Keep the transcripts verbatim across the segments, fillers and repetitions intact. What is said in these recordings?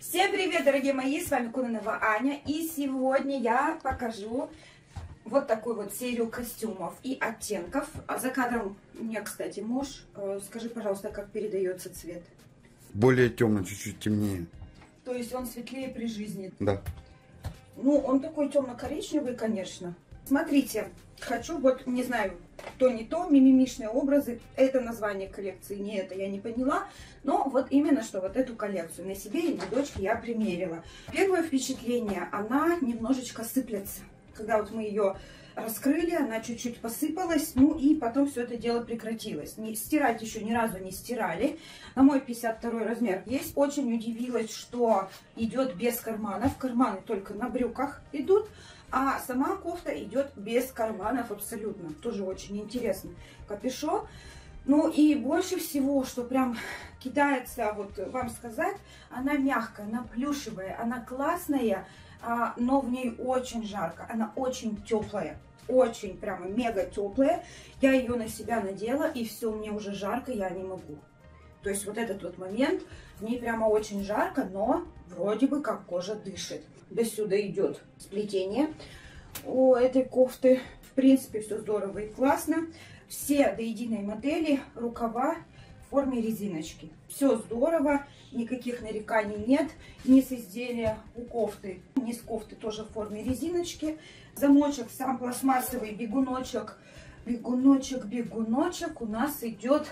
Всем привет, дорогие мои, с вами Кононова Аня, и сегодня я покажу вот такую вот серию костюмов и оттенков. А за кадром у меня, кстати, муж. Скажи, пожалуйста, как передается цвет? Более темно, чуть-чуть темнее. То есть он светлее при жизни? Да. Ну, он такой темно-коричневый, конечно. Смотрите, хочу вот, не знаю, то не то, мимимишные образы. Это название коллекции, не это, я не поняла. Но вот именно, что вот эту коллекцию на себе и на дочке я примерила. Первое впечатление, она немножечко сыплется. Когда вот мы ее раскрыли, она чуть-чуть посыпалась, ну и потом все это дело прекратилось. Не, стирать еще ни разу не стирали. На мой пятьдесят второй размер есть. Очень удивилась, что идет без карманов. Карманы только на брюках идут. А сама кофта идет без карманов абсолютно. Тоже очень интересно. Капюшон. Ну и больше всего, что прям кидается, вот вам сказать, она мягкая, она плюшевая, она классная, а, но в ней очень жарко. Она очень теплая. Очень прямо мега теплая. Я ее на себя надела, и все, мне уже жарко, я не могу. То есть вот этот вот момент, в ней прямо очень жарко, но вроде бы как кожа дышит. До сюда идет сплетение у этой кофты. В принципе, все здорово и классно. Все до единой модели рукава в форме резиночки. Все здорово, никаких нареканий нет. Низ изделия у кофты, низ кофты тоже в форме резиночки. Замочек сам пластмассовый, бегуночек, бегуночек, бегуночек у нас идет,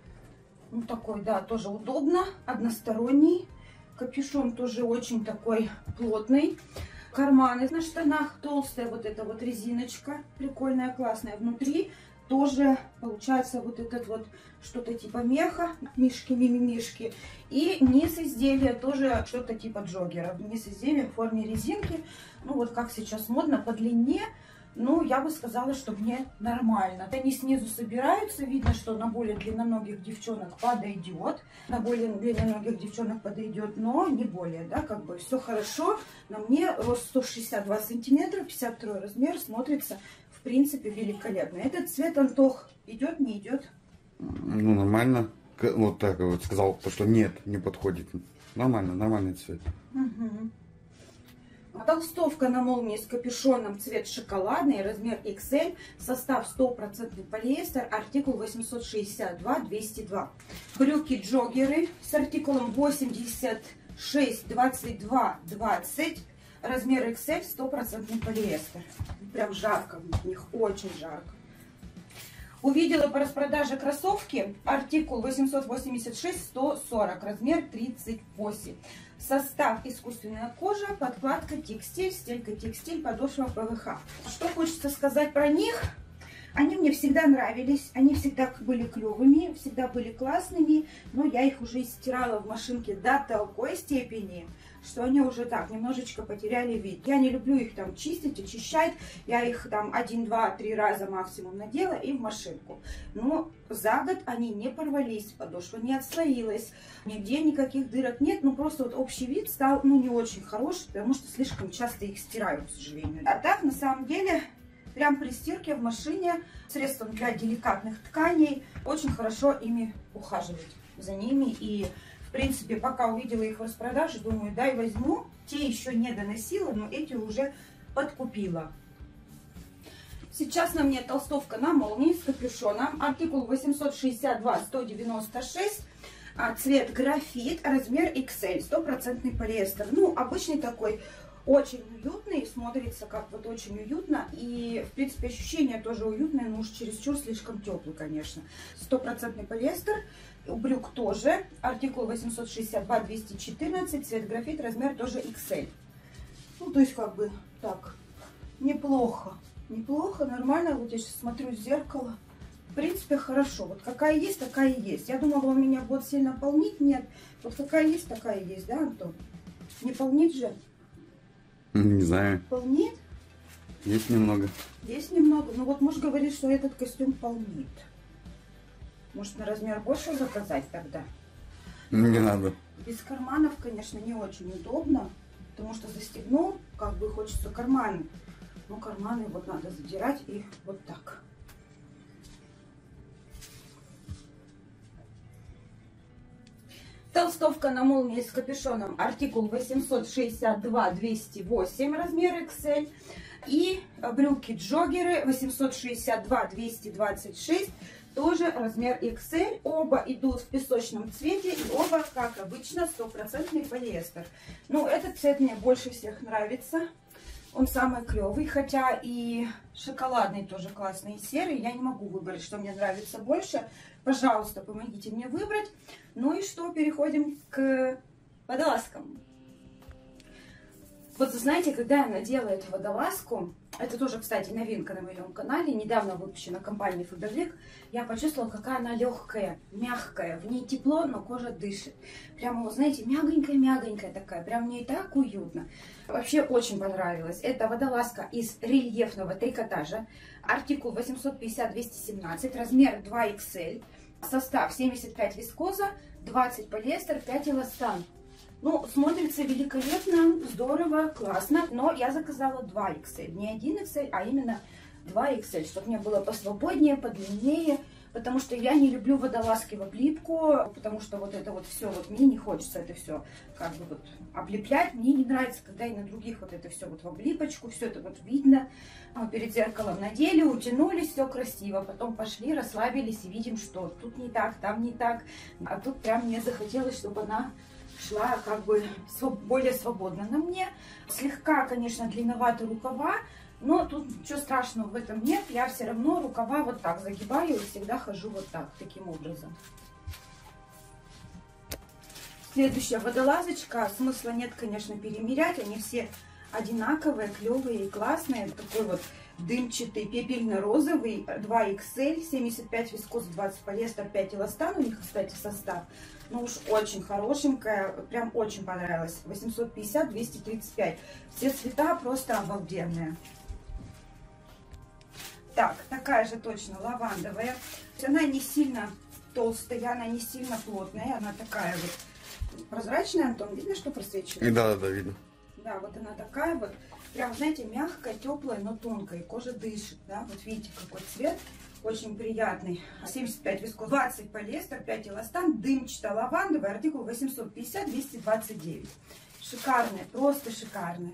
ну такой, да, тоже удобно, односторонний. Капюшон тоже очень такой плотный. Карманы на штанах толстая, вот эта вот резиночка, прикольная, классная. Внутри тоже получается вот этот вот что-то типа меха, мишки, мимимишки. И низ изделия тоже что-то типа джоггера. Низ изделия в форме резинки. Ну вот как сейчас модно, по длине. Ну, я бы сказала, что мне нормально. Они снизу собираются, видно, что на более длинноногих девчонок подойдет. На более длинноногих девчонок подойдет, но не более, да, как бы все хорошо. На мне рост сто шестьдесят два сантиметра, пятьдесят второй размер, смотрится, в принципе, великолепно. Этот цвет, Антох, идет, не идет? Ну, нормально. Вот так вот сказал, что нет, не подходит. Нормально, нормальный цвет. Угу. Толстовка на молнии с капюшоном, цвет шоколадный, размер икс эль, состав сто процентов полиэстер, артикул восемьсот шестьдесят два двести два. Брюки джоггеры с артикулом восемьдесят шесть двадцать два двадцать, размер икс эль, сто процентов полиэстер. Прям жарко в них, очень жарко. Увидела по распродаже кроссовки, артикул восемьсот восемьдесят шесть сто сорок, размер тридцать восемь. Состав искусственная кожа, подкладка текстиль, стелька текстиль, подошва пэ вэ ха. Что хочется сказать про них? Они мне всегда нравились, они всегда были клевыми, всегда были классными, но я их уже стирала в машинке до такой степени, что они уже так немножечко потеряли вид. Я не люблю их там чистить, очищать, я их там один, два, три раза максимум надела и в машинку. Но за год они не порвались, подошва не отслоилась, нигде никаких дырок нет, ну просто вот общий вид стал ну не очень хороший, потому что слишком часто их стираю, к сожалению. А так на самом деле... Прям при стирке в машине, средством для деликатных тканей, очень хорошо ими ухаживать за ними. И, в принципе, пока увидела их в распродаже, думаю, дай возьму. Те еще не доносила, но эти уже подкупила. Сейчас на мне толстовка на молнии с капюшоном. Артикул восемьсот шестьдесят два сто девяносто шесть. Цвет графит, размер икс эль, сто процентов полиэстер. Ну, обычный такой... Очень уютный, смотрится как вот очень уютно. И, в принципе, ощущение тоже уютное, но уж чересчур слишком теплый, конечно. Стопроцентный полиэстер. У брюк тоже. Артикул восемьсот шестьдесят два двести четырнадцать. Цвет графит, размер тоже икс эль. Ну, то есть, как бы, так, неплохо. Неплохо, нормально. Вот я сейчас смотрю в зеркало. В принципе, хорошо. Вот какая есть, такая и есть. Я думала, у меня будет сильно полнить. Нет. Вот какая есть, такая и есть, да, Антон? Не полнить же? Не знаю. Полнит? Есть немного. Есть немного. Ну вот муж говорит, что этот костюм полнит. Может, на размер больше заказать тогда? Не надо. Без карманов, конечно, не очень удобно. Потому что застегнул, как бы хочется карманы. Но карманы вот надо задирать и вот так. Толстовка на молнии с капюшоном, артикул восемьсот шестьдесят два двести восемь, размер икс эль. И брюки-джоггеры восемьсот шестьдесят два двести двадцать шесть, тоже размер икс эль. Оба идут в песочном цвете и оба, как обычно, стопроцентный полиэстер. Ну, этот цвет мне больше всех нравится. Он самый клевый, хотя и шоколадный тоже классный, и серый. Я не могу выбрать, что мне нравится больше. Пожалуйста, помогите мне выбрать. Ну и что, переходим к водолазкам. Вот знаете, когда я надела эту водолазку, это тоже, кстати, новинка на моем канале, недавно выпущена компанией Faberlic, я почувствовала, какая она легкая, мягкая, в ней тепло, но кожа дышит. Прямо, вот знаете, мягонькая-мягонькая такая, прям в ней так уютно. Вообще очень понравилось. Это водолазка из рельефного трикотажа, артикул восемьсот пятьдесят двести семнадцать, размер два икс эль, состав семьдесят пять вискоза, двадцать полиэстер, пять эластан. Ну, смотрится великолепно, здорово, классно, но я заказала два икс эль, не один икс эль, а именно два икс эль, чтобы мне было посвободнее, подлиннее, потому что я не люблю водолазки в облипку, потому что вот это вот все, вот мне не хочется это все как бы вот облеплять, мне не нравится, когда и на других вот это все вот в облипочку, все это вот видно, мы перед зеркалом надели, утянулись, все красиво, потом пошли, расслабились и видим, что тут не так, там не так, а тут прям мне захотелось, чтобы она шла как бы более свободно на мне. Слегка, конечно, длинноваты рукава, но тут ничего страшного в этом нет. Я все равно рукава вот так загибаю и всегда хожу вот так, таким образом. Следующая водолазочка. Смысла нет, конечно, перемерять. Они все одинаковые, клевые и классные. Такой вот дымчатый, пепельно-розовый, два икс эль, семьдесят пять вискоз, двадцать полиэстер, пять эластан. У них, кстати, состав. Ну уж очень хорошенькая, прям очень понравилась. восемьсот пятьдесят двести тридцать пять. Все цвета просто обалденные. Так, такая же точно лавандовая. Она не сильно толстая, она не сильно плотная. Она такая вот прозрачная, Антон. Видно, что просвечивает? Да, да, видно. Да, вот она такая вот. Прям, знаете, мягкая, теплая, но тонкая. Кожа дышит, да. Вот видите, какой цвет. Очень приятный. семьдесят пять вискоз, двадцать полиэстер, пять эластан, дымчатая лавандовая, артикул восемьсот пятьдесят двести двадцать девять. Шикарная, просто шикарная.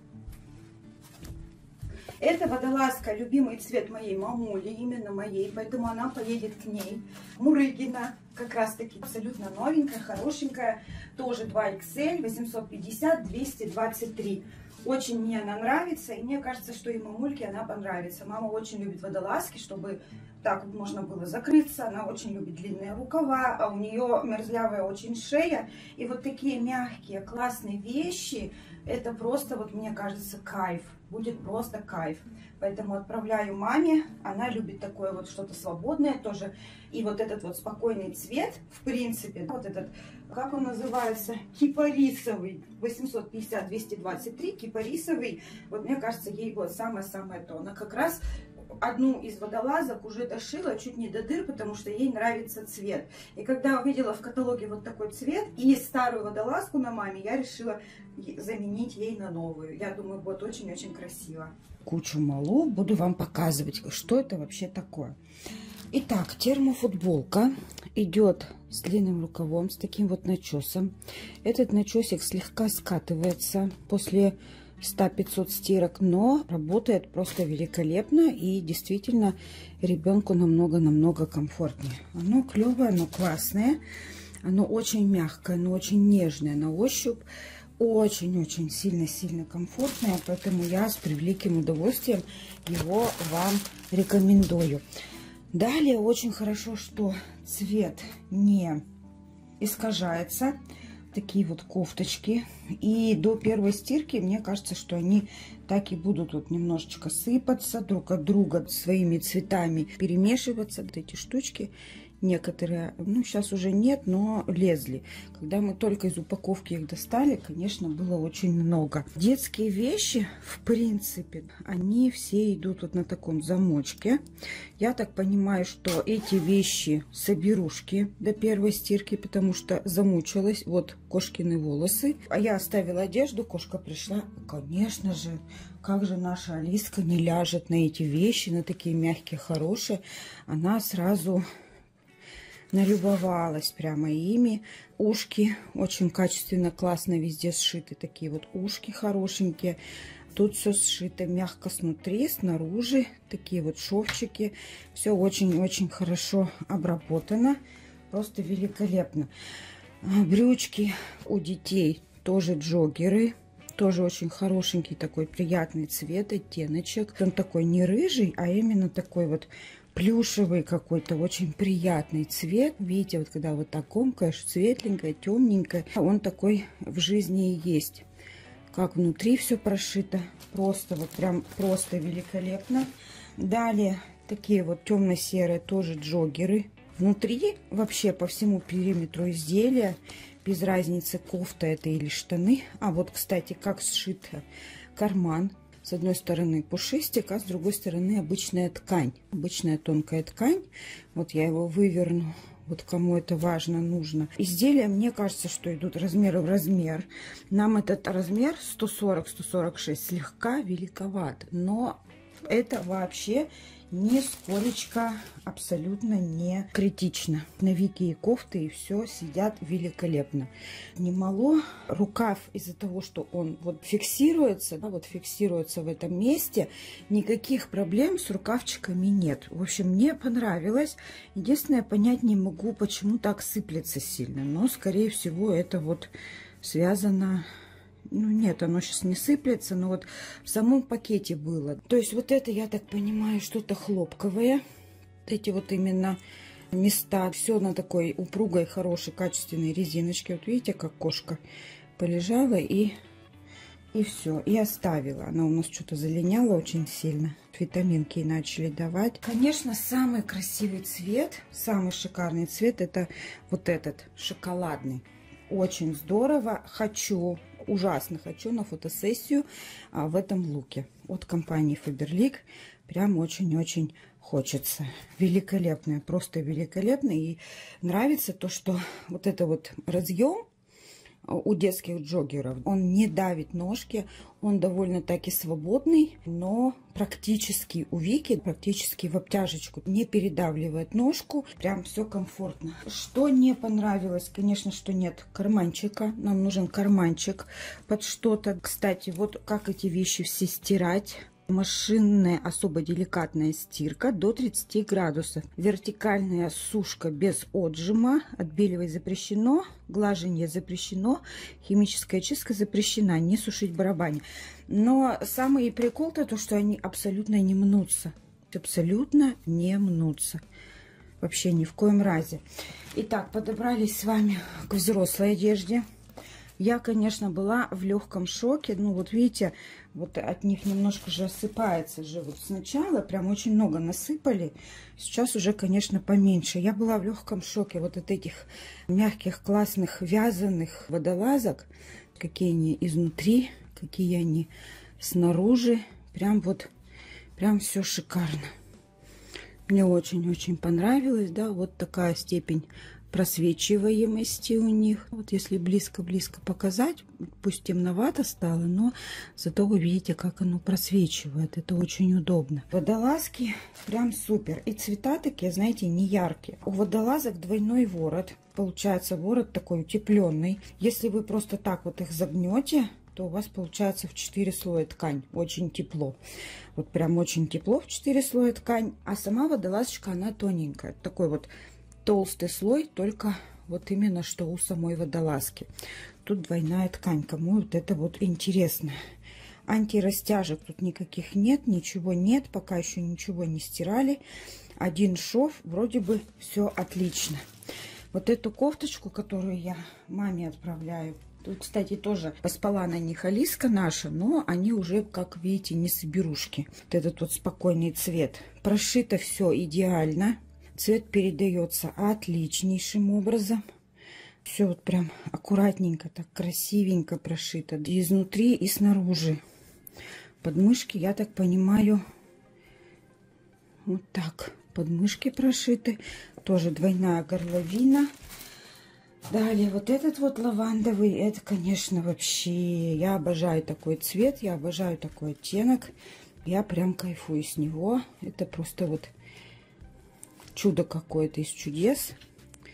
Эта водолазка любимый цвет моей мамули, именно моей, поэтому она поедет к ней. Мурыгина, как раз таки абсолютно новенькая, хорошенькая, тоже два икс эль, восемьсот пятьдесят двести двадцать три. Очень мне она нравится, и мне кажется, что и мамульке она понравится. Мама очень любит водолазки, чтобы так вот можно было закрыться. Она очень любит длинные рукава, а у нее мерзлявая очень шея. И вот такие мягкие, классные вещи, это просто, вот мне кажется, кайф. Будет просто кайф. Поэтому отправляю маме. Она любит такое вот что-то свободное тоже. И вот этот вот спокойный цвет, в принципе, вот этот, как он называется, кипарисовый, восемьсот пятьдесят двести двадцать три, кипарисовый. Вот мне кажется, ей вот самое-самое то. Она как раз одну из водолазок уже дошила чуть не до дыр, потому что ей нравится цвет. И когда увидела в каталоге вот такой цвет и старую водолазку на маме, я решила заменить ей на новую. Я думаю, будет очень-очень красиво. Кучу малу буду вам показывать, что это вообще такое. Итак, термофутболка идет с длинным рукавом, с таким вот начесом. Этот начесик слегка скатывается после сто-пятьсот стирок, но работает просто великолепно и действительно ребенку намного-намного комфортнее. Оно клевое, оно классное, оно очень мягкое, оно очень нежное на ощупь, очень-очень сильно-сильно комфортное, поэтому я с превеликим удовольствием его вам рекомендую. Далее очень хорошо, что цвет не искажается. Такие вот кофточки. И до первой стирки, мне кажется, что они так и будут вот немножечко сыпаться друг от друга, своими цветами перемешиваться. Вот эти штучки некоторые, ну сейчас уже нет, но лезли. Когда мы только из упаковки их достали, конечно, было очень много. Детские вещи, в принципе, они все идут вот на таком замочке. Я так понимаю, что эти вещи соберушки до первой стирки, потому что замучилась. Вот кошкины волосы. А я оставила одежду, кошка пришла. Конечно же, как же наша Алиска не ляжет на эти вещи, на такие мягкие, хорошие. Она сразу налюбовалась прямо ими. Ушки очень качественно, классно везде сшиты. Такие вот ушки хорошенькие. Тут все сшито мягко снутри, снаружи. Такие вот шовчики. Все очень-очень хорошо обработано. Просто великолепно. Брючки у детей тоже джоггеры. Тоже очень хорошенький такой приятный цвет, оттеночек. Он такой не рыжий, а именно такой вот плюшевый какой-то, очень приятный цвет. Видите, вот когда вот так комкаешь, светленькое, темненькое, он такой в жизни и есть. Как внутри все прошито, просто вот прям просто великолепно. Далее такие вот темно-серые тоже джоггеры. Внутри вообще по всему периметру изделия, без разницы, кофта это или штаны. А вот, кстати, как сшит карман. С одной стороны пушистик, а с другой стороны обычная ткань. Обычная тонкая ткань. Вот я его выверну. Вот кому это важно, нужно. Изделия, мне кажется, что идут размеры в размер. Нам этот размер сто сорок — сто сорок шесть слегка великоват. Но это вообще нисколечко абсолютно не критично. Новики и кофты и все сидят великолепно. Немало. Рукав из-за того, что он вот фиксируется, да, вот фиксируется в этом месте, никаких проблем с рукавчиками нет. В общем, мне понравилось. Единственное, понять не могу, почему так сыплется сильно. Но, скорее всего, это вот связано... Ну, нет, оно сейчас не сыплется, но вот в самом пакете было. То есть вот это, я так понимаю, что-то хлопковое. Эти вот именно места. Все на такой упругой, хорошей, качественной резиночке. Вот видите, как кошка полежала и, и все. И оставила. Она у нас что-то залиняла очень сильно. Витаминки начали давать. Конечно, самый красивый цвет, самый шикарный цвет, это вот этот, шоколадный. Очень здорово. Хочу... Ужасно хочу на фотосессию а, в этом луке от компании Faberlic. Прям очень-очень хочется. Великолепное, просто великолепно. И нравится то, что вот это вот разъем у детских джоггеров, он не давит ножки, он довольно-таки свободный, но практически у Вики, практически в обтяжечку, не передавливает ножку, прям все комфортно. Что не понравилось, конечно, что нет карманчика, нам нужен карманчик под что-то. Кстати, вот как эти вещи все стирать. Машинная особо деликатная стирка до тридцати градусов. Вертикальная сушка без отжима. Отбеливать запрещено. Глажение запрещено. Химическая чистка запрещена. Не сушить в барабане. Но самый прикол-то то, что они абсолютно не мнутся. Абсолютно не мнутся. Вообще ни в коем разе. Итак, подобрались с вами к взрослой одежде. Я, конечно, была в легком шоке. Ну, вот видите, вот от них немножко же осыпается же. Вот сначала прям очень много насыпали. Сейчас уже, конечно, поменьше. Я была в легком шоке вот от этих мягких, классных, вязаных водолазок. Какие они изнутри, какие они снаружи. Прям вот, прям все шикарно. Мне очень-очень понравилось, да, вот такая степень просвечиваемости у них. Вот если близко-близко показать, пусть темновато стало, но зато вы видите, как оно просвечивает. Это очень удобно. Водолазки прям супер. И цвета такие, знаете, не яркие. У водолазок двойной ворот. Получается ворот такой утепленный. Если вы просто так вот их загнете, то у вас получается в четыре слоя ткань. Очень тепло. Вот прям очень тепло в четыре слоя ткань. А сама водолазочка, она тоненькая. Такой вот толстый слой, только вот именно что у самой водолазки. Тут двойная ткань. Кому вот это вот интересно. Антирастяжек тут никаких нет, ничего нет. Пока еще ничего не стирали. Один шов, вроде бы все отлично. Вот эту кофточку, которую я маме отправляю. Тут, кстати, тоже поспала на них Алиска наша, но они уже, как видите, не соберушки. Вот этот вот спокойный цвет. Прошито все идеально. Цвет передается отличнейшим образом. Все вот прям аккуратненько, так красивенько прошито. И изнутри, и снаружи. Подмышки, я так понимаю, вот так. Подмышки прошиты. Тоже двойная горловина. Далее вот этот вот лавандовый. Это, конечно, вообще... Я обожаю такой цвет. Я обожаю такой оттенок. Я прям кайфую с него. Это просто вот... чудо какое-то из чудес.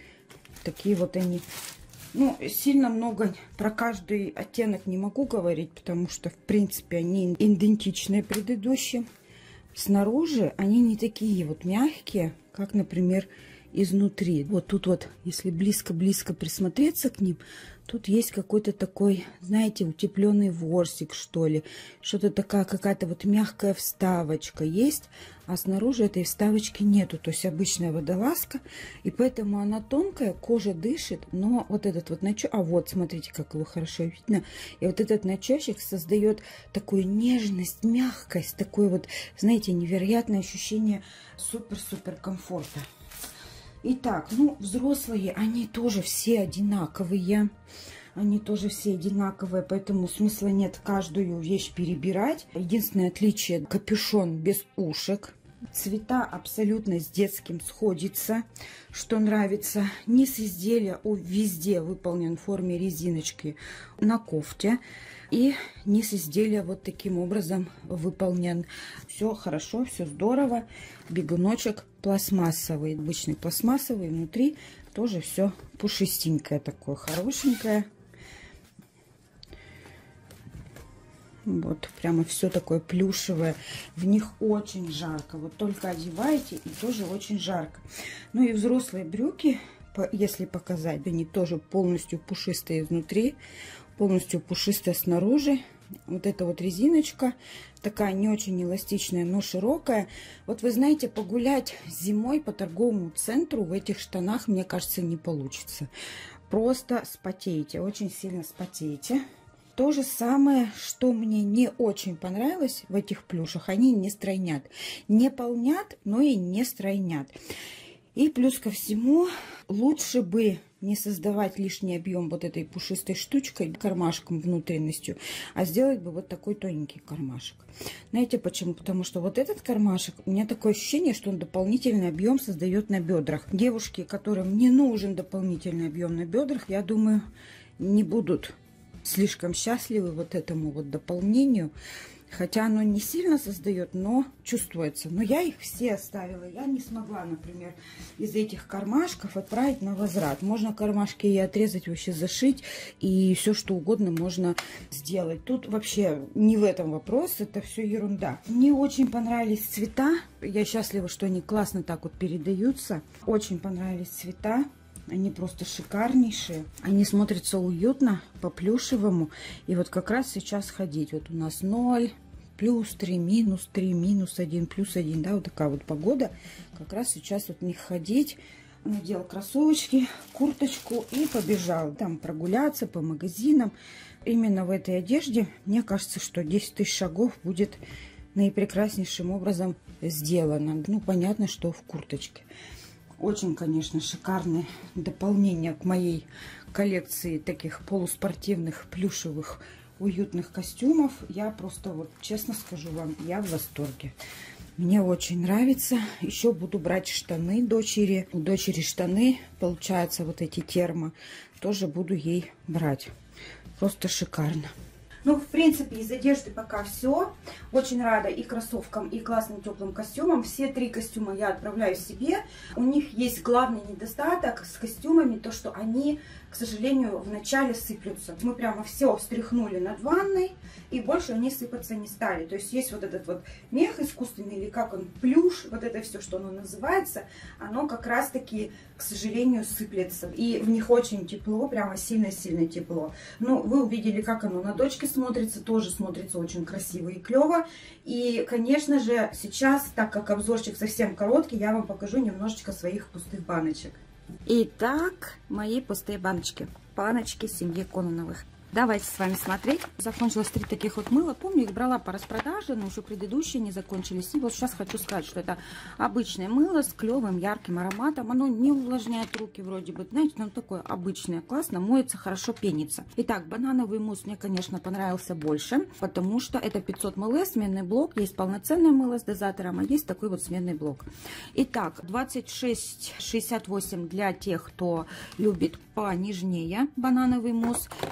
Такие вот они. Ну, сильно много про каждый оттенок не могу говорить, потому что, в принципе, они идентичные предыдущим. Снаружи они не такие вот мягкие, как, например, изнутри. Вот тут вот, если близко-близко присмотреться к ним, тут есть какой-то такой, знаете, утепленный ворсик, что ли. Что-то такая, какая-то вот мягкая вставочка есть, а снаружи этой вставочки нету. То есть обычная водолазка, и поэтому она тонкая, кожа дышит, но вот этот вот начесик, а вот, смотрите, как его хорошо видно. И вот этот начесик создает такую нежность, мягкость, такое вот, знаете, невероятное ощущение супер-супер комфорта. Итак, ну, взрослые, они тоже все одинаковые. Они тоже все одинаковые, поэтому смысла нет каждую вещь перебирать. Единственное отличие — капюшон без ушек. Цвета абсолютно с детским сходятся, что нравится. Низ изделия везде выполнен в форме резиночки на кофте. И низ изделия вот таким образом выполнен. Все хорошо, все здорово. Бегуночек пластмассовый, обычный пластмассовый. Внутри тоже все пушистенькое такое, хорошенькое. Вот, прямо все такое плюшевое. В них очень жарко. Вот только одеваете, и тоже очень жарко. Ну и взрослые брюки, если показать, они тоже полностью пушистые изнутри, полностью пушистая снаружи. Вот эта вот резиночка такая не очень эластичная, но широкая. Вот вы знаете, погулять зимой по торговому центру в этих штанах, мне кажется, не получится. Просто спотеете, очень сильно спотеете. То же самое, что мне не очень понравилось в этих плюшах, они не стройнят. Не полнят, но и не стройнят. И плюс ко всему, лучше бы не создавать лишний объем вот этой пушистой штучкой, кармашком, внутренностью, а сделать бы вот такой тоненький кармашек. Знаете почему? Потому что вот этот кармашек, у меня такое ощущение, что он дополнительный объем создает на бедрах. Девушки, которым не нужен дополнительный объем на бедрах, я думаю, не будут слишком счастливы вот этому вот дополнению. Хотя оно не сильно создает, но чувствуется. Но я их все оставила. Я не смогла, например, из этих кармашков отправить на возврат. Можно кармашки и отрезать, вообще зашить. И все что угодно можно сделать. Тут вообще не в этом вопрос. Это все ерунда. Мне очень понравились цвета. Я счастлива, что они классно так вот передаются. Очень понравились цвета. Они просто шикарнейшие. Они смотрятся уютно, по-плюшевому. И вот как раз сейчас ходить. Вот у нас ноль, плюс три, минус три, минус один, плюс один. Да, вот такая вот погода. Как раз сейчас вот в них ходить. Надел кроссовочки, курточку и побежал. Там прогуляться по магазинам. Именно в этой одежде, мне кажется, что десять тысяч шагов будет наипрекраснейшим образом сделано. Ну, понятно, что в курточке. Очень, конечно, шикарное дополнение к моей коллекции таких полуспортивных, плюшевых, уютных костюмов. Я просто, вот честно скажу вам, я в восторге. Мне очень нравится. Еще буду брать штаны дочери. У дочери штаны, получается, вот эти термо. Тоже буду ей брать. Просто шикарно. Ну, в принципе, из одежды пока все. Очень рада и кроссовкам, и классным теплым костюмам. Все три костюма я отправляю себе. У них есть главный недостаток с костюмами, то, что они, к сожалению, вначале сыплются. Мы прямо все встряхнули над ванной, и больше они сыпаться не стали. То есть есть вот этот вот мех искусственный, или как он, плюш, вот это все, что оно называется, оно как раз-таки, к сожалению, сыплется. И в них очень тепло, прямо сильно-сильно тепло. Ну, вы увидели, как оно на дочке смотрится, тоже смотрится очень красиво и клево. И, конечно же, сейчас, так как обзорчик совсем короткий, я вам покажу немножечко своих пустых баночек. Итак, мои пустые баночки. Баночки семьи Кононовых. Давайте с вами смотреть. Закончилось три таких вот мыла. Помню, их брала по распродаже, но еще предыдущие не закончились. И вот сейчас хочу сказать, что это обычное мыло с клевым ярким ароматом. Оно не увлажняет руки вроде бы. Знаете, оно такое обычное, классно, моется, хорошо пенится. Итак, банановый мусс мне, конечно, понравился больше, потому что это пятьсот миллилитров, сменный блок. Есть полноценное мыло с дозатором, а есть такой вот сменный блок. Итак, двадцать шесть шестьдесят восемь для тех, кто любит понежнее банановый мусс. И для тех,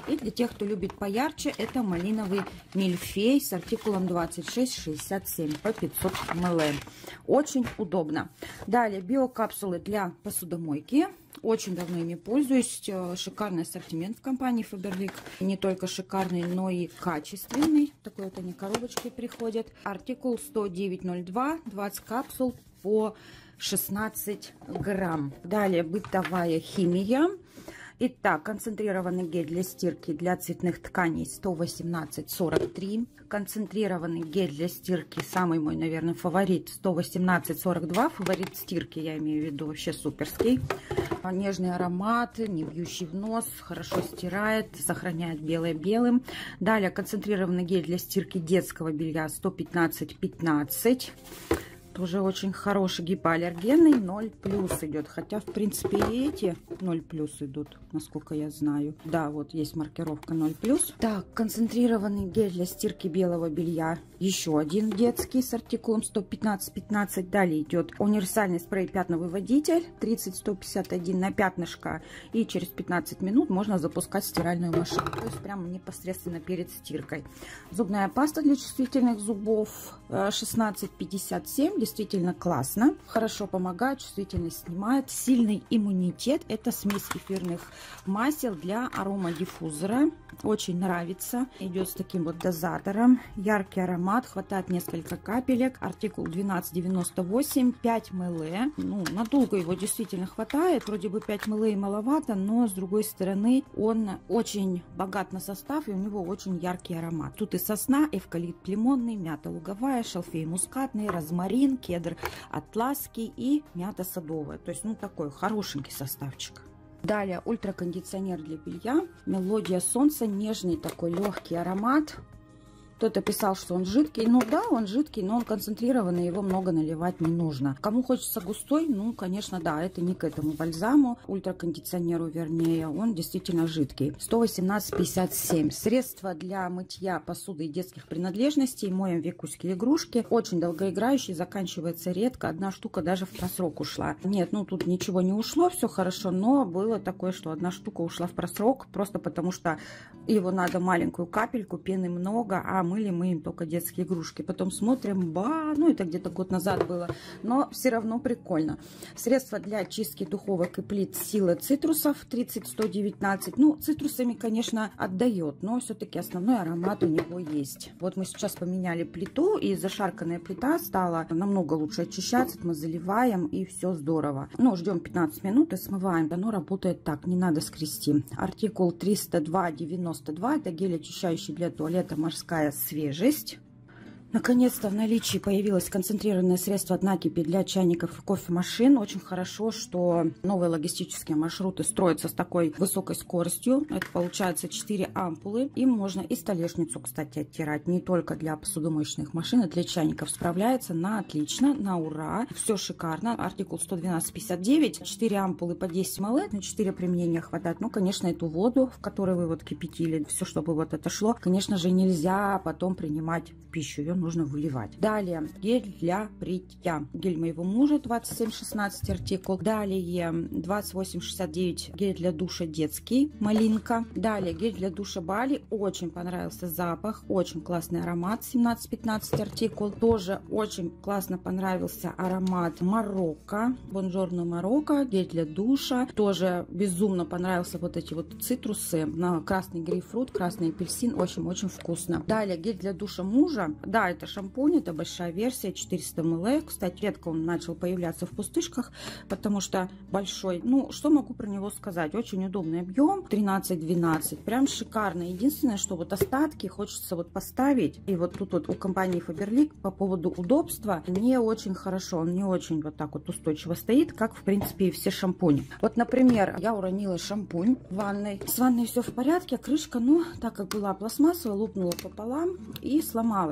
тех, кто любит поярче, это малиновый мильфей с артикулом двадцать шесть шестьдесят семь по пятьсот миллилитров. Очень удобно. Далее биокапсулы для посудомойки. Очень давно ими пользуюсь. Шикарный ассортимент в компании Faberlic. Не только шикарный, но и качественный. Такой вот они коробочки приходят. Артикул сто девять ноль два, двадцать капсул по шестнадцать грамм. Далее бытовая химия. Итак, концентрированный гель для стирки для цветных тканей сто восемнадцать сорок три. Концентрированный гель для стирки, самый мой, наверное, фаворит, сто восемнадцать сорок два. Фаворит стирки, я имею в виду, вообще суперский. Нежный аромат, не бьющий в нос, хорошо стирает, сохраняет белое белым. Далее концентрированный гель для стирки детского белья сто пятнадцать пятнадцать. Тоже очень хороший, гипоаллергенный, ноль плюс идет. Хотя, в принципе, и эти ноль плюс идут, насколько я знаю. Да, вот есть маркировка ноль плюс. Так, концентрированный гель для стирки белого белья. Еще один детский с артикулом сто пятнадцать пятнадцать. Далее идет универсальный спрей пятновыводитель тридцать сто пятьдесят один на пятнышко. И через пятнадцать минут можно запускать стиральную машину. То есть прямо непосредственно перед стиркой. Зубная паста для чувствительных зубов шестнадцать пятьдесят семь. Действительно классно. Хорошо помогает, чувствительность снимает. Сильный иммунитет. Это смесь эфирных масел для аромадиффузора. Очень нравится. Идет с таким вот дозатором. Яркий аромат. Хватает несколько капелек. Артикул двенадцать девяносто восемь. пять миллилитров. Ну, надолго его действительно хватает. Вроде бы пять миллилитров маловато, но с другой стороны он очень богат на состав и у него очень яркий аромат. Тут и сосна, эвкалипт лимонный, мята луговая, шалфей мускатный, розмарин, кедр атласский и мята садовая. То есть, ну, такой хорошенький составчик. Далее ультракондиционер для белья. Мелодия солнца. Нежный такой легкий аромат. Кто-то писал, что он жидкий. Ну да, он жидкий, но он концентрированный, его много наливать не нужно. Кому хочется густой, ну, конечно, да, это не к этому бальзаму, ультракондиционеру, вернее, он действительно жидкий. сто восемнадцать пятьдесят семь. Средство для мытья посуды и детских принадлежностей. Моем Викуськи игрушки. Очень долгоиграющий, заканчивается редко. Одна штука даже в просрок ушла. Нет, ну тут ничего не ушло, все хорошо, но было такое, что одна штука ушла в просрок, просто потому что его надо маленькую капельку, пены много, а мыли мы им только детские игрушки. Потом смотрим, ба, ну это где-то год назад было, но все равно прикольно. Средство для чистки духовок и плит сила цитрусов тридцать сто девятнадцать. Ну, цитрусами, конечно, отдает, но все-таки основной аромат у него есть. Вот мы сейчас поменяли плиту, и зашарканная плита стала намного лучше очищаться. Мы заливаем, и все здорово. Ну, ждем пятнадцать минут и смываем. Оно работает так, не надо скрести. Артикул триста два девяносто два. Это гель очищающий для туалета «Морская свежесть». Наконец-то в наличии появилось концентрированное средство от накипи для чайников и кофемашин. Очень хорошо, что новые логистические маршруты строятся с такой высокой скоростью. Это получается четыре ампулы. Им можно и столешницу, кстати, оттирать. Не только для посудомоечных машин, а для чайников. Справляется на отлично, на ура. Все шикарно. Артикул сто двенадцать пятьдесят девять. четыре ампулы по десять миллилитров. На четыре применения хватает. Ну, конечно, эту воду, в которой вы вот кипятили, все, чтобы вот это шло, конечно же, нельзя потом принимать в пищу. Ее нужно выливать. Далее гель для бритья. Гель моего мужа двадцать семь шестнадцать артикул. Далее двадцать восемь шестьдесят девять гель для душа детский, малинка. Далее гель для душа Бали. Очень понравился запах, очень классный аромат, семнадцать пятнадцать артикул. Тоже очень классно понравился аромат Марокко, Бонжорно Марокко, гель для душа. Тоже безумно понравился вот эти вот цитрусы, на красный грейпфрут, красный апельсин, очень-очень вкусно. Далее гель для душа мужа. Да, это шампунь, это большая версия, четыреста миллилитров. Кстати, редко он начал появляться в пустышках, потому что большой. Ну, что могу про него сказать? Очень удобный объем, тринадцать двенадцать. Прям шикарно. Единственное, что вот остатки хочется вот поставить. И вот тут вот у компании Faberlic по поводу удобства не очень хорошо. Он не очень вот так вот устойчиво стоит, как, в принципе, и все шампуни. Вот, например, я уронила шампунь в ванной. С ванной все в порядке, крышка, ну, так как была пластмассовая, лопнула пополам и сломалась. И вот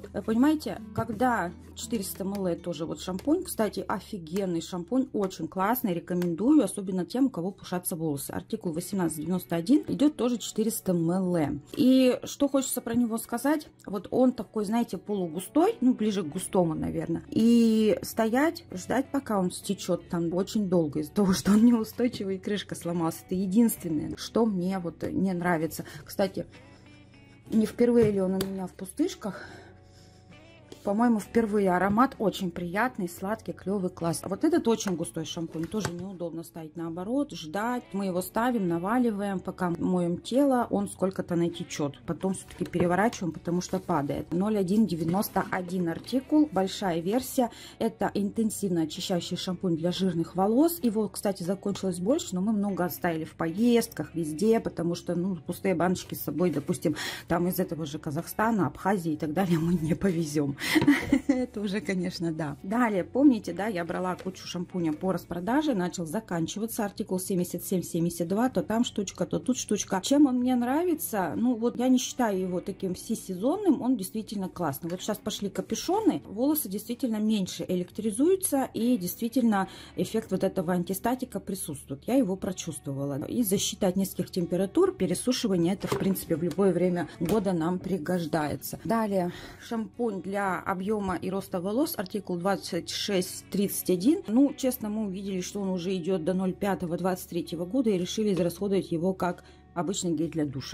вот, понимаете, когда четыреста миллилитров тоже вот шампунь, кстати, офигенный шампунь, очень классный, рекомендую, особенно тем, у кого пушатся волосы. Артикул восемнадцать девяносто один, идет тоже четыреста миллилитров. И что хочется про него сказать, вот он такой, знаете, полугустой, ну, ближе к густому, наверное. И стоять, ждать, пока он стечет там очень долго, из-за того, что он неустойчивый и крышка сломалась. Это единственное, что мне вот не нравится. Кстати, не впервые ли он у меня в пустышках. По-моему, впервые. Аромат очень приятный, сладкий, клевый, класс. А вот этот очень густой шампунь. Тоже неудобно ставить наоборот, ждать. Мы его ставим, наваливаем, пока моем тело, он сколько-то натечет. Потом все-таки переворачиваем, потому что падает. ноль один девяносто один артикул, большая версия. Это интенсивно очищающий шампунь для жирных волос. Его, кстати, закончилось больше, но мы много оставили в поездках, везде, потому что, ну, пустые баночки с собой, допустим, там из этого же Казахстана, Абхазии и так далее мы не повезем. Это уже, конечно, да. Далее, помните, да, я брала кучу шампуня по распродаже, начал заканчиваться артикул семьдесят семь семьдесят два, то там штучка, то тут штучка. Чем он мне нравится? Ну, вот я не считаю его таким всесезонным, он действительно классный. Вот сейчас пошли капюшоны, волосы действительно меньше электризуются, и действительно эффект вот этого антистатика присутствует. Я его прочувствовала. И защита от низких температур, пересушивание, это, в принципе, в любое время года нам пригождается. Далее, шампунь для объема и роста волос, артикул двадцать шесть тридцать один. Ну, честно, мы увидели, что он уже идет до ноль пятого двадцать третьего года и решили израсходовать его как обычный гель для душа.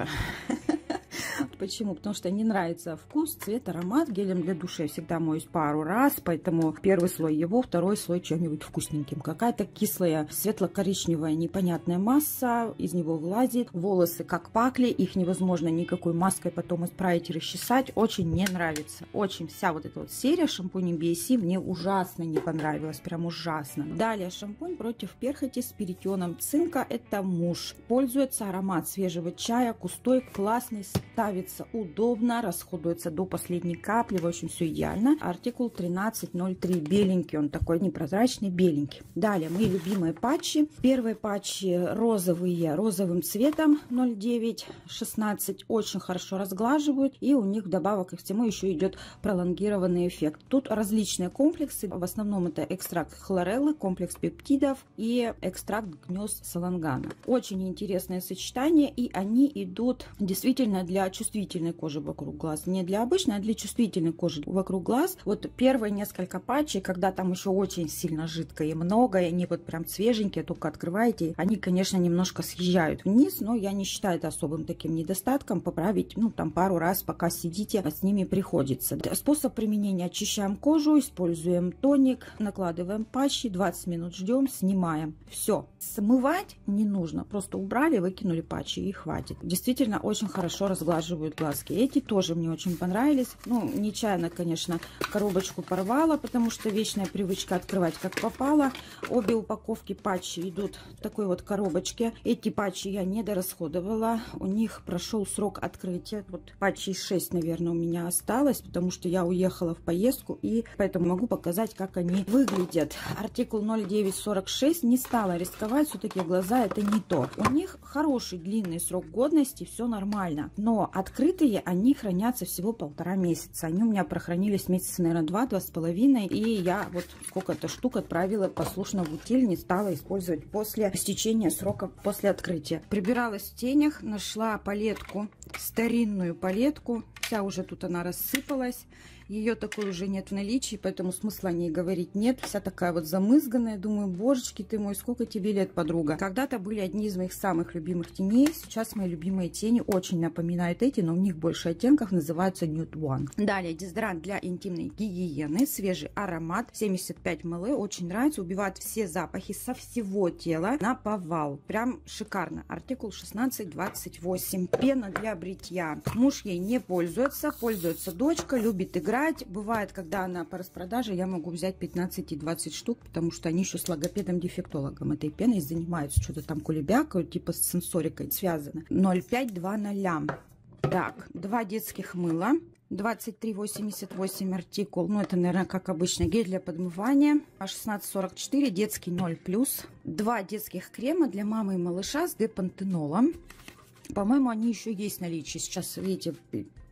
Почему? Потому что не нравится вкус, цвет, аромат. Гелем для душа я всегда моюсь пару раз, поэтому первый слой его, второй слой чем-нибудь вкусненьким. Какая-то кислая, светло-коричневая, непонятная масса из него вылазит. Волосы как пакли, их невозможно никакой маской потом исправить и расчесать. Очень не нравится. Очень вся вот эта вот серия шампуней би эс си мне ужасно не понравилась. Прям ужасно. Далее шампунь против перхоти с перитионом цинка. Это муж. Пользуется аромат свежего чая, густой, классный, ставится удобно, расходуется до последней капли, в общем, все идеально. Артикул тринадцать ноль три, беленький, он такой непрозрачный, беленький. Далее, мои любимые патчи. Первые патчи розовые, розовым цветом ноль девять шестнадцать, очень хорошо разглаживают, и у них вдобавок ко всему еще идет пролонгированный эффект. Тут различные комплексы, в основном это экстракт хлореллы, комплекс пептидов и экстракт гнезд салангана. Очень интересное сочетание, и они идут действительно для чувствительной кожи вокруг глаз. Не для обычной, а для чувствительной кожи вокруг глаз. Вот первые несколько патчей, когда там еще очень сильно жидко и много, и они вот прям свеженькие, только открываете, они, конечно, немножко съезжают вниз, но я не считаю это особым таким недостатком. Поправить, ну, там пару раз, пока сидите, с ними приходится. Способ применения: очищаем кожу, используем тоник, накладываем патчи, двадцать минут ждем, снимаем. Все. Смывать не нужно. Просто убрали, выкинули патчи и хватит. Действительно, очень хорошо разглаживают глазки. Эти тоже мне очень понравились. Ну, нечаянно, конечно, коробочку порвала, потому что вечная привычка открывать как попало. Обе упаковки патчи идут в такой вот коробочке. Эти патчи я не дорасходовала. У них прошел срок открытия. Вот патчей шесть, наверное, у меня осталось, потому что я уехала в поездку, и поэтому могу показать, как они выглядят. Артикул ноль девять сорок шесть. Не стала рисковать, все-таки глаза это не то. У них хороший длинный срок годности, все нормально. Но открытые они хранятся всего полтора месяца. Они у меня прохранились месяца, наверное, два-два с половиной. И я вот сколько-то штук отправила послушно в утиль, не стала использовать после истечения срока, после открытия. Прибиралась в тенях, нашла палетку, старинную палетку. Вся уже тут она рассыпалась. Ее такой уже нет в наличии, поэтому смысла о ней говорить нет. Вся такая вот замызганная. Думаю, божечки ты мой, сколько тебе лет, подруга. Когда-то были одни из моих самых любимых теней. Сейчас мои любимые тени очень напоминают эти, но у них больше оттенков, называются Nude One. Далее, дезодорант для интимной гигиены. Свежий аромат, семьдесят пять миллилитров. Очень нравится, убивает все запахи со всего тела на повал. Прям шикарно. Артикул шестнадцать двадцать восемь. Пена для бритья. Муж ей не пользуется, пользуется дочка, любит играть. Бывает, когда она по распродаже, я могу взять пятнадцать и двадцать штук, потому что они еще с логопедом-дефектологом этой пеной занимаются. Что-то там кулебякают, типа с сенсорикой связано. ноль пять два ноль. Так, два детских мыла. двадцать три восемьдесят восемь артикул. Ну, это, наверное, как обычно, гель для подмывания. шестнадцать сорок четыре, детский ноль плюс. Два детских крема для мамы и малыша с депантенолом. По-моему, они еще есть в наличии. Сейчас, видите,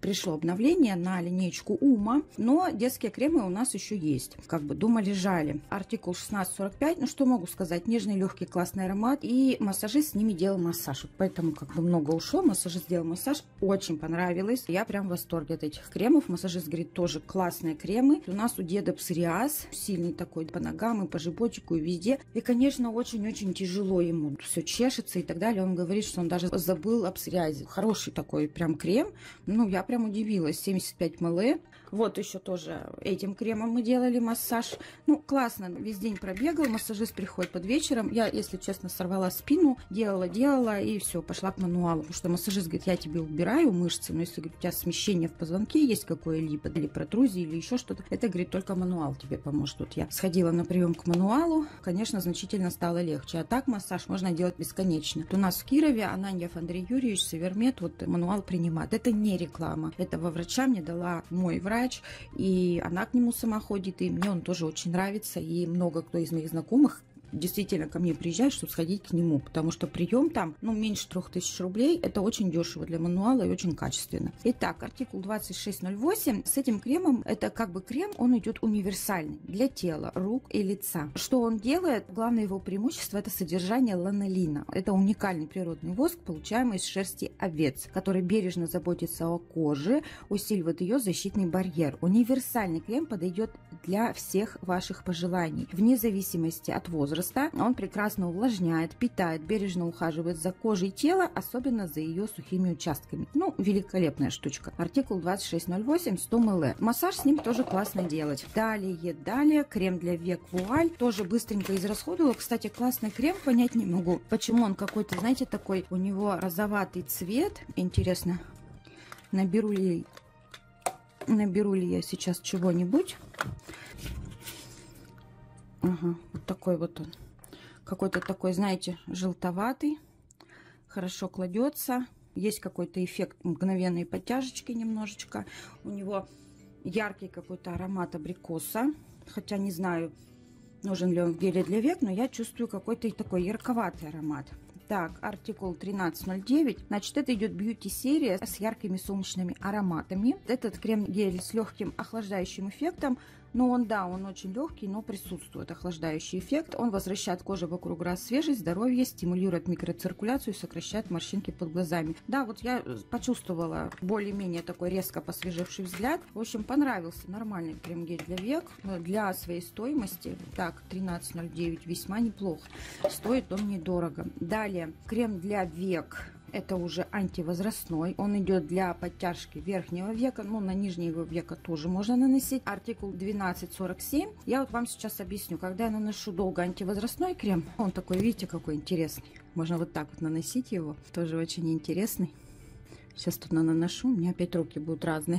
пришло обновление на линейку Ума, но детские кремы у нас еще есть. Как бы дома лежали. Артикул шестнадцать сорок пять. Ну что могу сказать? Нежный, легкий, классный аромат. И массажист с ними делал массаж. Вот поэтому как бы много ушло. Массажист сделал массаж. Очень понравилось. Я прям в восторге от этих кремов. Массажист говорит, тоже классные кремы. У нас у деда псориаз. Сильный такой по ногам и по животику и везде. И, конечно, очень-очень тяжело ему. Все чешется и так далее. Он говорит, что он даже забыл о псориазе. Хороший такой прям крем. Ну, я прям удивилась. семьдесят пять миллилитров. Вот еще тоже этим кремом мы делали массаж. Ну, классно. Весь день пробегал. Массажист приходит под вечером. Я, если честно, сорвала спину. Делала, делала и все. Пошла к мануалу. Потому что массажист говорит, я тебе убираю мышцы. Но если, говорит, у тебя смещение в позвонке есть какое-либо, или протрузии, или еще что-то, это, говорит, только мануал тебе поможет. Вот я сходила на прием к мануалу. Конечно, значительно стало легче. А так массаж можно делать бесконечно. Вот у нас в Кирове Ананьев Андрей Юрьевич, Севермед, вот мануал принимает. Это не реклама. Этого врача мне дала мой врач. И она к нему сама ходит, и мне он тоже очень нравится. И много кто из моих знакомых действительно ко мне приезжает, чтобы сходить к нему, потому что прием там, ну, меньше трех тысяч рублей, это очень дешево для мануала и очень качественно. Итак, артикул двадцать шесть ноль восемь, с этим кремом, это как бы крем, он идет универсальный для тела, рук и лица. Что он делает? Главное его преимущество, это содержание ланолина. Это уникальный природный воск, получаемый из шерсти овец, который бережно заботится о коже, усиливает ее защитный барьер. Универсальный крем подойдет для всех ваших пожеланий, вне зависимости от возраста. Он прекрасно увлажняет, питает, бережно ухаживает за кожей тела, особенно за ее сухими участками. Ну, великолепная штучка. Артикул двадцать шесть ноль восемь, сто миллилитров. Массаж с ним тоже классно делать. Далее, далее, крем для век Вуаль. Тоже быстренько израсходовала. Кстати, классный крем, понять не могу, почему он какой-то, знаете, такой, у него розоватый цвет. Интересно, наберу ли, наберу ли я сейчас чего-нибудь. Ага, вот такой вот он. Какой-то такой, знаете, желтоватый. Хорошо кладется. Есть какой-то эффект мгновенной подтяжечки немножечко. У него яркий какой-то аромат абрикоса. Хотя не знаю, нужен ли он в геле для век, но я чувствую какой-то такой ярковатый аромат. Так, артикул тринадцать ноль девять. Значит, это идет бьюти-серия с яркими солнечными ароматами. Этот крем-гель с легким охлаждающим эффектом. Но он, да, он очень легкий, но присутствует охлаждающий эффект. Он возвращает коже вокруг глаз свежесть, здоровье, стимулирует микроциркуляцию и сокращает морщинки под глазами. Да, вот я почувствовала более-менее такой резко посвежевший взгляд. В общем, понравился нормальный крем-гель для век. Для своей стоимости, так, тринадцать ноль девять, весьма неплохо. Стоит он недорого. Далее, крем для век. Это уже антивозрастной. Он идет для подтяжки верхнего века. Ну, на нижнего века тоже можно наносить. Артикул двенадцать сорок семь. Я вот вам сейчас объясню. Когда я наношу долго антивозрастной крем, он такой, видите, какой интересный. Можно вот так вот наносить его. Тоже очень интересный. Сейчас тут наношу. У меня опять руки будут разные.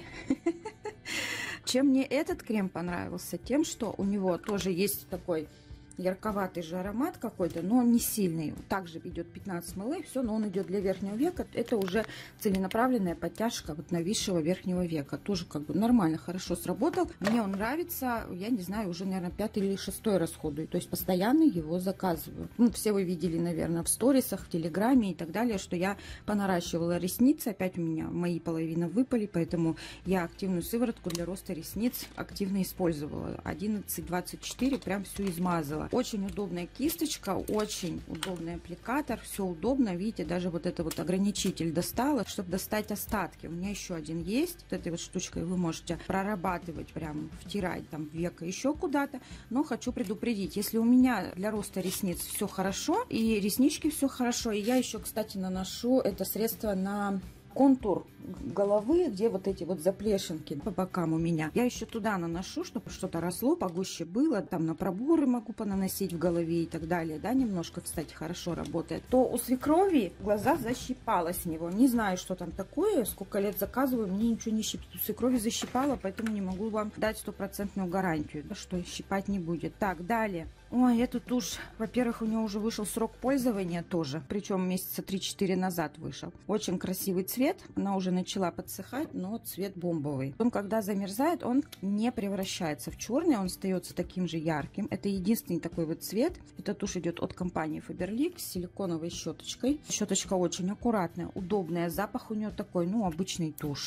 Чем мне этот крем понравился? Тем, что у него тоже есть такой ярковатый же аромат какой-то, но он не сильный. Также идет пятнадцать миллилитров, все, но он идет для верхнего века. Это уже целенаправленная подтяжка вот нависшего верхнего века. Тоже как бы нормально, хорошо сработал. Мне он нравится, я не знаю, уже, наверное, пятый или шестой расходую. То есть постоянно его заказываю. Ну, все вы видели, наверное, в сторисах, в Телеграме и так далее, что я понаращивала ресницы. Опять у меня мои половины выпали, поэтому я активную сыворотку для роста ресниц активно использовала. одиннадцать двадцать четыре прям всю измазала. Очень удобная кисточка, очень удобный аппликатор, все удобно. Видите, даже вот это вот ограничитель достала, чтобы достать остатки. У меня еще один есть. Вот этой вот штучкой вы можете прорабатывать, прям втирать там в веко, еще куда-то. Но хочу предупредить, если у меня для роста ресниц все хорошо, и реснички все хорошо, и я еще, кстати, наношу это средство на контур головы, где вот эти вот заплешинки по бокам у меня. Я еще туда наношу, чтобы что-то росло, погуще было. Там на проборы могу понаносить в голове и так далее. Да, немножко, кстати, хорошо работает. То у свекрови глаза защипало с него. Не знаю, что там такое. Сколько лет заказываю, мне ничего не щипит. У свекрови защипало, поэтому не могу вам дать стопроцентную гарантию, да, что щипать не будет. Так, далее. Ой, эту тушь, во-первых, у нее уже вышел срок пользования тоже. Причем месяца три-четыре назад вышел. Очень красивый цвет. Она уже начала подсыхать, но цвет бомбовый. Он, когда замерзает, он не превращается в черный, он остается таким же ярким. Это единственный такой вот цвет. Эта тушь идет от компании Faberlic с силиконовой щеточкой. Щеточка очень аккуратная, удобная. Запах у нее такой, ну, обычной туши.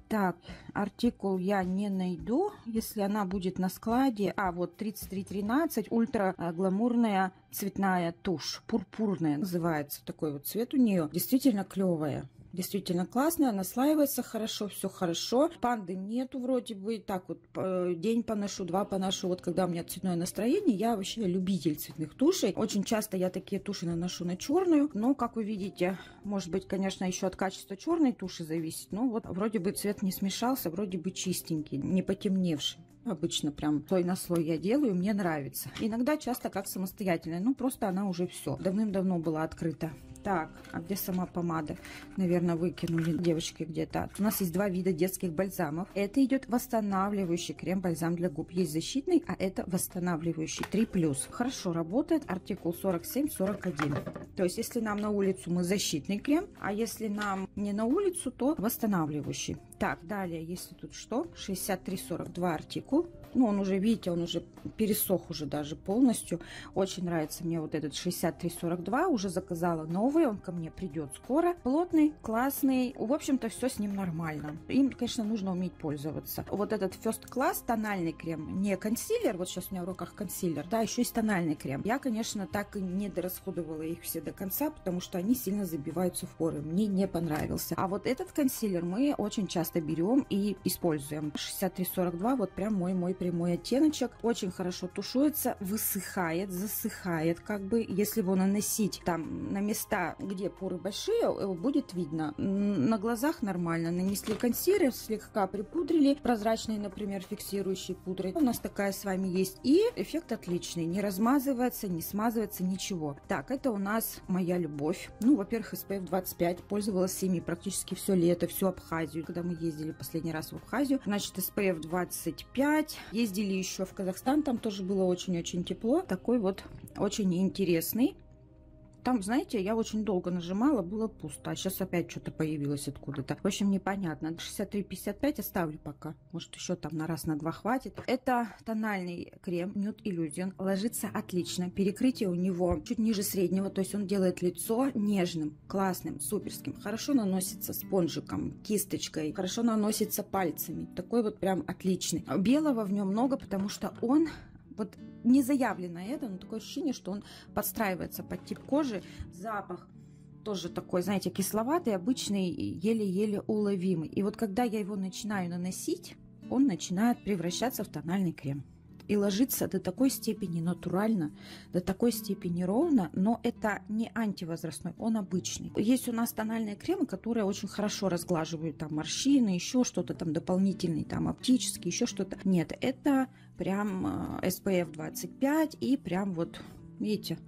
Так, артикул я не найду, если она будет на складе. А, вот тридцать три тринадцать, ультра гламурная цветная тушь, пурпурная называется. Такой вот цвет у нее, действительно клевая. Действительно классная, наслаивается хорошо, все хорошо. Панды нету вроде бы. Так вот, день поношу, два поношу. Вот когда у меня цветное настроение, я вообще любитель цветных тушей. Очень часто я такие туши наношу на черную. Но, как вы видите, может быть, конечно, еще от качества черной туши зависит. Но вот вроде бы цвет не смешался, вроде бы чистенький, не потемневший. Обычно прям слой на слой я делаю, мне нравится. Иногда часто как самостоятельная, ну просто она уже все. Давным-давно была открыта. Так, а где сама помада? Наверное, выкинули девочки где-то. У нас есть два вида детских бальзамов. Это идет восстанавливающий крем-бальзам для губ. Есть защитный, а это восстанавливающий три плюс. Хорошо работает артикул сорок семь сорок один. То есть, если нам на улицу, мы защитный крем, а если нам не на улицу, то восстанавливающий. Так, далее, если тут что? шестьдесят три сорок два артикул. Ну, он уже, видите, он уже пересох уже даже полностью. Очень нравится мне вот этот шестьдесят три сорок два. Уже заказала новый, он ко мне придет скоро. Плотный, классный. В общем-то, все с ним нормально. Им, конечно, нужно уметь пользоваться. Вот этот First Class тональный крем, не консилер, вот сейчас у меня в руках консилер, да, еще есть тональный крем. Я, конечно, так и не дорасходовала их все до конца, потому что они сильно забиваются в поры. Мне не понравился. А вот этот консилер мы очень часто берем и используем. шестьдесят три сорок два, вот прям мой-мой прямой оттеночек. Очень хорошо тушуется, высыхает, засыхает, как бы. Если его наносить там на места, где поры большие, будет видно. На глазах нормально. Нанесли консилер, слегка припудрили. Прозрачный, например, фиксирующий пудрой. У нас такая с вами есть. И эффект отличный. Не размазывается, не смазывается, ничего. Так, это у нас моя любовь. Ну, во-первых, эс пэ эф двадцать пять. Пользовалась ими практически все лето, всю Абхазию. Когда мы ездили последний раз в Абхазию. Значит, эс пэ эф двадцать пять. Ездили еще в Казахстан, там тоже было очень-очень тепло. Такой вот очень интересный. Там, знаете, я очень долго нажимала, было пусто. А сейчас опять что-то появилось откуда-то. В общем, непонятно. шестьдесят три пятьдесят пять оставлю пока. Может, еще там на раз, на два хватит. Это тональный крем Nude Illusion. Ложится отлично. Перекрытие у него чуть ниже среднего. То есть он делает лицо нежным, классным, суперским. Хорошо наносится спонжиком, кисточкой. Хорошо наносится пальцами. Такой вот прям отличный. Белого в нем много, потому что он... Вот не заявлено это, но такое ощущение, что он подстраивается под тип кожи. Запах тоже такой, знаете, кисловатый, обычный, еле-еле уловимый. И вот когда я его начинаю наносить, он начинает превращаться в тональный крем. И ложится до такой степени натурально, до такой степени ровно, но это не антивозрастной, он обычный. Есть у нас тональные кремы, которые очень хорошо разглаживают там морщины, еще что-то там дополнительный, там оптический, еще что-то. Нет, это прям эс пэ эф двадцать пять и прям вот, видите,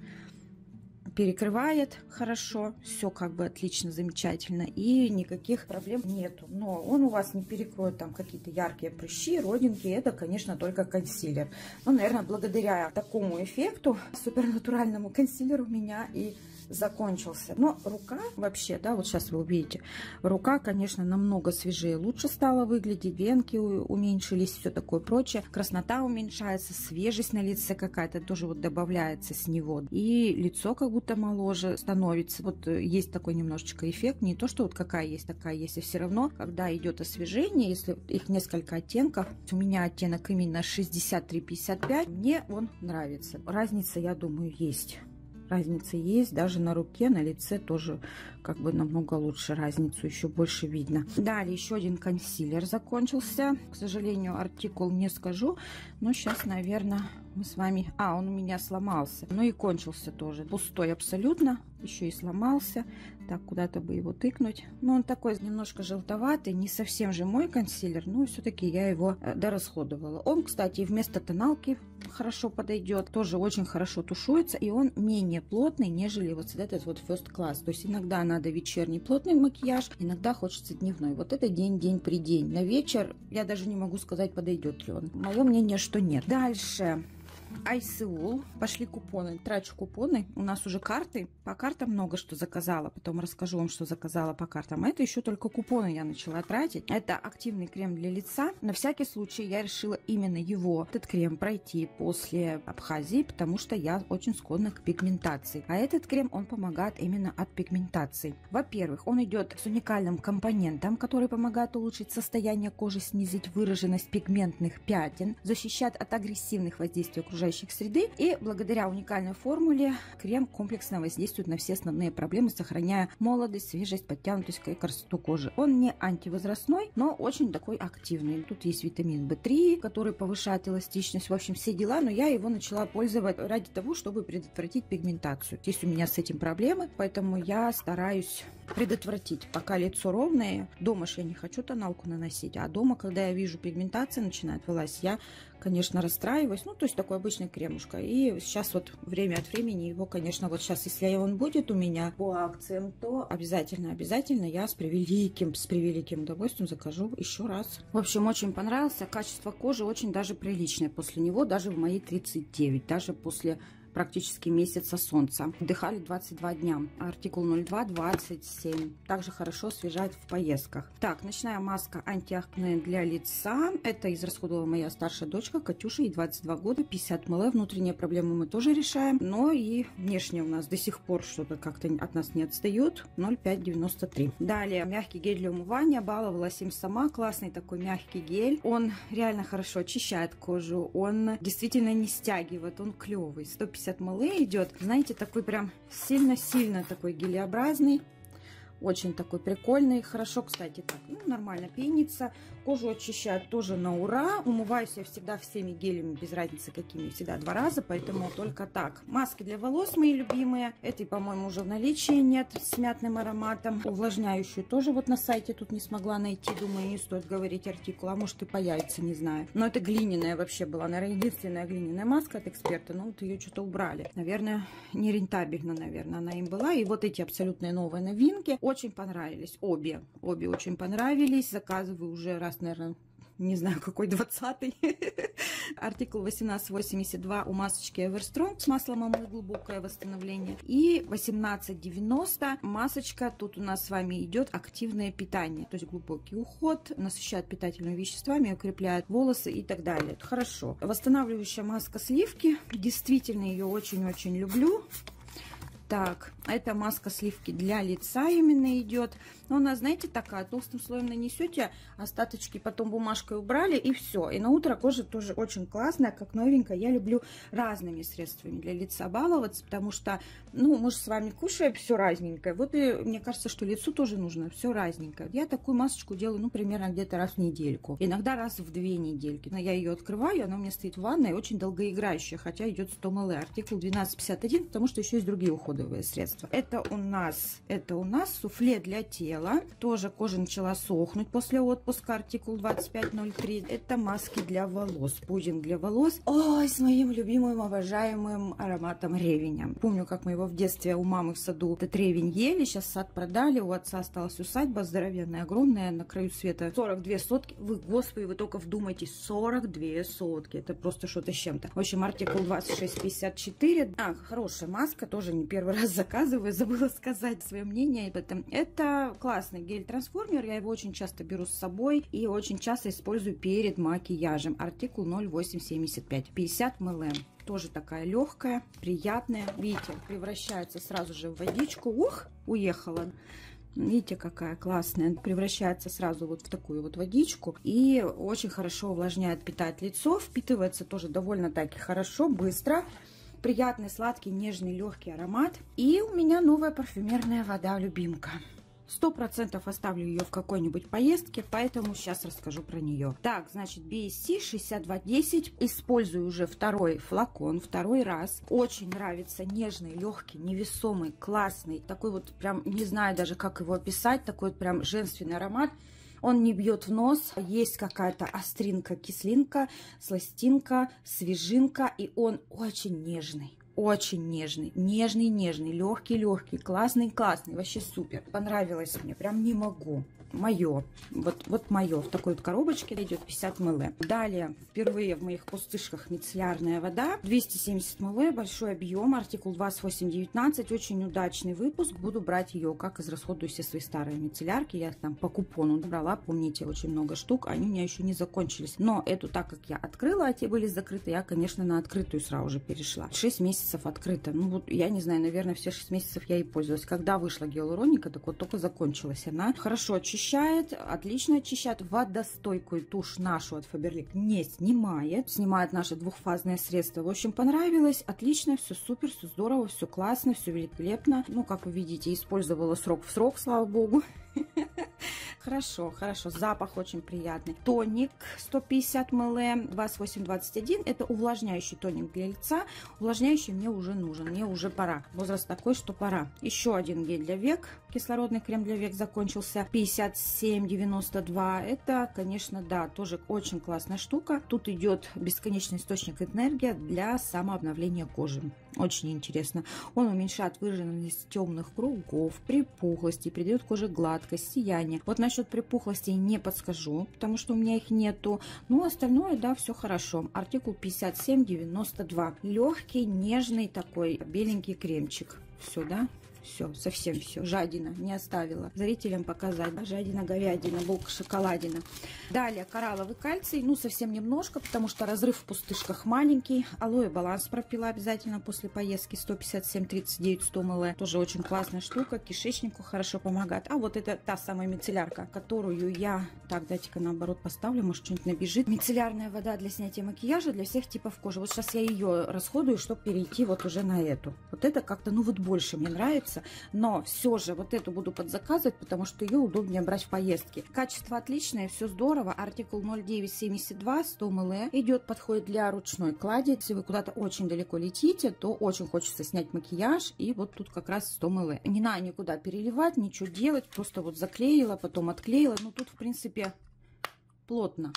перекрывает хорошо, все как бы отлично, замечательно, и никаких проблем нету. Но он у вас не перекроет там какие-то яркие прыщи, родинки, это, конечно, только консилер. Но, наверное, благодаря такому эффекту, супернатуральному консилеру, у меня и закончился. Но рука вообще, да, вот сейчас вы увидите, рука, конечно, намного свежее, лучше стала выглядеть, венки уменьшились, все такое прочее, краснота уменьшается, свежесть на лице какая-то тоже вот добавляется с него, и лицо как будто моложе становится. Вот есть такой немножечко эффект, не то, что вот какая есть, такая есть, и все равно, когда идет освежение, если их несколько оттенков, у меня оттенок именно шестьдесят три пятьдесят пять, мне он нравится. Разница, я думаю, есть. Разница есть, даже на руке, на лице тоже как бы намного лучше, разницу еще больше видно. Далее еще один консилер закончился. К сожалению, артикул не скажу, но сейчас, наверное, мы с вами... А, он у меня сломался. Ну и кончился тоже. Пустой абсолютно. Еще и сломался. Так, куда-то бы его тыкнуть. Но он такой немножко желтоватый. Не совсем же мой консилер. Но все-таки я его дорасходовала. Он, кстати, вместо тоналки хорошо подойдет. Тоже очень хорошо тушуется. И он менее плотный, нежели вот этот вот First Class. То есть иногда надо вечерний плотный макияж. Иногда хочется дневной. Вот это день, день при день. На вечер я даже не могу сказать, подойдет ли он. Мое мнение, что нет. Дальше... Айсеул. Пошли купоны. Трачу купоны. У нас уже карты. По картам много что заказала. Потом расскажу вам, что заказала по картам. А это еще только купоны я начала тратить. Это активный крем для лица. На всякий случай я решила именно его, этот крем, пройти после Абхазии, потому что я очень склонна к пигментации. А этот крем, он помогает именно от пигментации. Во-первых, он идет с уникальным компонентом, который помогает улучшить состояние кожи, снизить выраженность пигментных пятен, защищает от агрессивных воздействий окружающей среды, и благодаря уникальной формуле крем комплексно воздействует на все основные проблемы, сохраняя молодость, свежесть, подтянутость и красоту кожи. Он не антивозрастной, но очень такой активный. Тут есть витамин бэ три, который повышает эластичность, в общем, все дела, но я его начала пользовать ради того, чтобы предотвратить пигментацию. Есть у меня с этим проблемы, поэтому я стараюсь предотвратить, пока лицо ровное. Дома же я не хочу тоналку наносить, а дома, когда я вижу, пигментация начинает вылазить, я, конечно, расстраиваюсь. Ну, то есть такой обычный кремушка. И сейчас вот время от времени его, конечно, вот сейчас, если он будет у меня по акциям, то обязательно, обязательно я с превеликим, с превеликим удовольствием закажу еще раз. В общем, очень понравился. Качество кожи очень даже приличное после него, даже в мои тридцать девять, даже после практически месяца солнца. Отдыхали двадцать два дня. Артикул ноль два двадцать семь. Также хорошо освежает в поездках. Так, ночная маска антиакне для лица. Это израсходовала моя старшая дочка Катюша, ей двадцать два года, пятьдесят миллилитров. Внутренние проблемы мы тоже решаем. Но и внешне у нас до сих пор что-то как-то от нас не отстают. ноль пять девяносто три. Далее, мягкий гель для умывания. Баловалась им сама. Классный такой мягкий гель. Он реально хорошо очищает кожу. Он действительно не стягивает. Он клевый. сто пятьдесят миллилитров идет. Знаете, такой прям сильно-сильно такой гелеобразный. Очень такой прикольный. Хорошо, кстати, так, ну, нормально пенится. Кожу очищает тоже на ура. Умываюсь я всегда всеми гелями, без разницы какими, всегда два раза, поэтому только так. Маски для волос мои любимые. Этой, по-моему, уже в наличии нет, с мятным ароматом. Увлажняющую тоже вот на сайте тут не смогла найти. Думаю, не стоит говорить артикул, а может и появится, не знаю. Но это глиняная вообще была, наверное, единственная глиняная маска от Эксперта. Но вот ее что-то убрали. Наверное, нерентабельно, наверное, она им была. И вот эти абсолютные новые новинки очень понравились. Обе. Обе очень понравились. Заказываю уже раз, наверное, не знаю, какой двадцатый. Артикул восемнадцать восемьдесят два у масочки Everstrong с маслом омы, глубокое восстановление. И восемнадцать девяносто масочка. Тут у нас с вами идет активное питание. То есть глубокий уход, насыщает питательными веществами, укрепляет волосы и так далее. Хорошо. Восстанавливающая маска сливки. Действительно ее очень-очень люблю. Так, это маска сливки для лица именно идет. Но она, знаете, такая, толстым слоем нанесете, остаточки потом бумажкой убрали, и все. И на утро кожа тоже очень классная, как новенькая. Я люблю разными средствами для лица баловаться, потому что, ну, мы же с вами кушаем все разненькое. Вот и мне кажется, что лицу тоже нужно все разненькое. Я такую масочку делаю, ну, примерно где-то раз в недельку. Иногда раз в две недельки. Но я ее открываю, она у меня стоит в ванной, очень долгоиграющая, хотя идет сто миллилитров. Артикул двенадцать пятьдесят один, потому что еще есть другие уходовые средства. Это у нас, это у нас суфле для тела. Тоже кожа начала сохнуть после отпуска. Артикул двадцать пять ноль три. Это маски для волос. Пудинг для волос. Ой, с моим любимым, обожаемым ароматом ревеня. Помню, как мы его в детстве у мамы в саду этот ревень ели. Сейчас сад продали. У отца осталась усадьба здоровенная, огромная, на краю света. сорок две сотки. Вы, господи, вы только вдумайтесь. сорок две сотки. Это просто что-то с чем-то. В общем, артикул двадцать шесть пятьдесят четыре. А, хорошая маска. Тоже не первый раз заказываю. Забыла сказать свое мнение об этом. Это классный гель-трансформер. Я его очень часто беру с собой и очень часто использую перед макияжем. Артикул ноль восемь семьдесят пять. пятьдесят миллилитров. Тоже такая легкая, приятная. Видите, превращается сразу же в водичку. Ух, уехала. Видите, какая классная. Превращается сразу вот в такую вот водичку. И очень хорошо увлажняет, питает лицо. Впитывается тоже довольно-таки хорошо, быстро. Приятный, сладкий, нежный, легкий аромат. И у меня новая парфюмерная вода любимка. Сто процентов оставлю ее в какой-нибудь поездке, поэтому сейчас расскажу про нее. Так, значит, би эс си шестьдесят два десять. Использую уже второй флакон, второй раз. Очень нравится нежный, легкий, невесомый, классный. Такой вот прям, не знаю даже, как его описать. Такой вот прям женственный аромат. Он не бьет в нос, есть какая-то остринка, кислинка, сластинка, свежинка, и он очень нежный. очень нежный, нежный, нежный, легкий, легкий, классный, классный, вообще супер. Понравилось мне, прям не могу. Мое, вот, вот мое, в такой вот коробочке идет пятьдесят миллилитров. Далее, впервые в моих пустышках мицеллярная вода, двести семьдесят миллилитров, большой объем, артикул двадцать восемь девятнадцать, очень удачный выпуск. Буду брать ее, как израсходую все свои старые мицеллярки. Я там по купону брала, помните, очень много штук, они у меня еще не закончились. Но эту, так как я открыла, а те были закрыты, я, конечно, на открытую сразу же перешла. шесть месяцев открыто. Ну вот, я не знаю, наверное, все шесть месяцев я и пользовалась. Когда вышла гиалуроника, так вот только закончилась она. Хорошо очищает. Очищает, отлично очищает. Водостойкую тушь нашу от Faberlic не снимает. Снимает наши двухфазные средства. В общем, понравилось. Отлично, все супер, все здорово, все классно, все великолепно. Ну, как вы видите, использовала срок в срок, слава богу. Хорошо, хорошо. Запах очень приятный. Тоник сто пятьдесят миллилитров, двадцать восемь двадцать один. Это увлажняющий тоник для лица. Увлажняющий мне уже нужен. Мне уже пора. Возраст такой, что пора. Еще один гель для век. Кислородный крем для век закончился. пятьдесят семь девяносто два. Это, конечно, да, тоже очень классная штука. Тут идет бесконечный источник энергии для самообновления кожи. Очень интересно. Он уменьшает выраженность темных кругов, припухлости, придает коже гладкость, сияние. Вот насчет припухлостей не подскажу, потому что у меня их нету. Но остальное, да, все хорошо. Артикул пятьдесят семь девяносто два. Легкий, нежный такой беленький кремчик. Все, да? Все, совсем все. Жадина не оставила. Зрителям показать. Жадина, говядина, булка, шоколадина. Далее коралловый кальций. Ну, совсем немножко, потому что разрыв в пустышках маленький. Алоэ баланс пропила обязательно после поездки. сто пятьдесят семь тридцать девять сто миллилитров. Тоже очень классная штука. Кишечнику хорошо помогает. А вот это та самая мицеллярка, которую я... Так, дайте-ка наоборот поставлю. Может, что-нибудь набежит. Мицеллярная вода для снятия макияжа для всех типов кожи. Вот сейчас я ее расходую, чтобы перейти вот уже на эту. Вот это как-то, ну, вот больше мне нравится. Но все же вот эту буду подзаказывать, потому что ее удобнее брать в поездке. Качество отличное, все здорово. Артикул ноль девять семьдесят два, сто миллилитров. Идет, подходит для ручной клади. Если вы куда-то очень далеко летите, то очень хочется снять макияж. И вот тут как раз сто миллилитров. Не надо никуда переливать, ничего делать. Просто вот заклеила, потом отклеила. Ну тут, в принципе, плотно.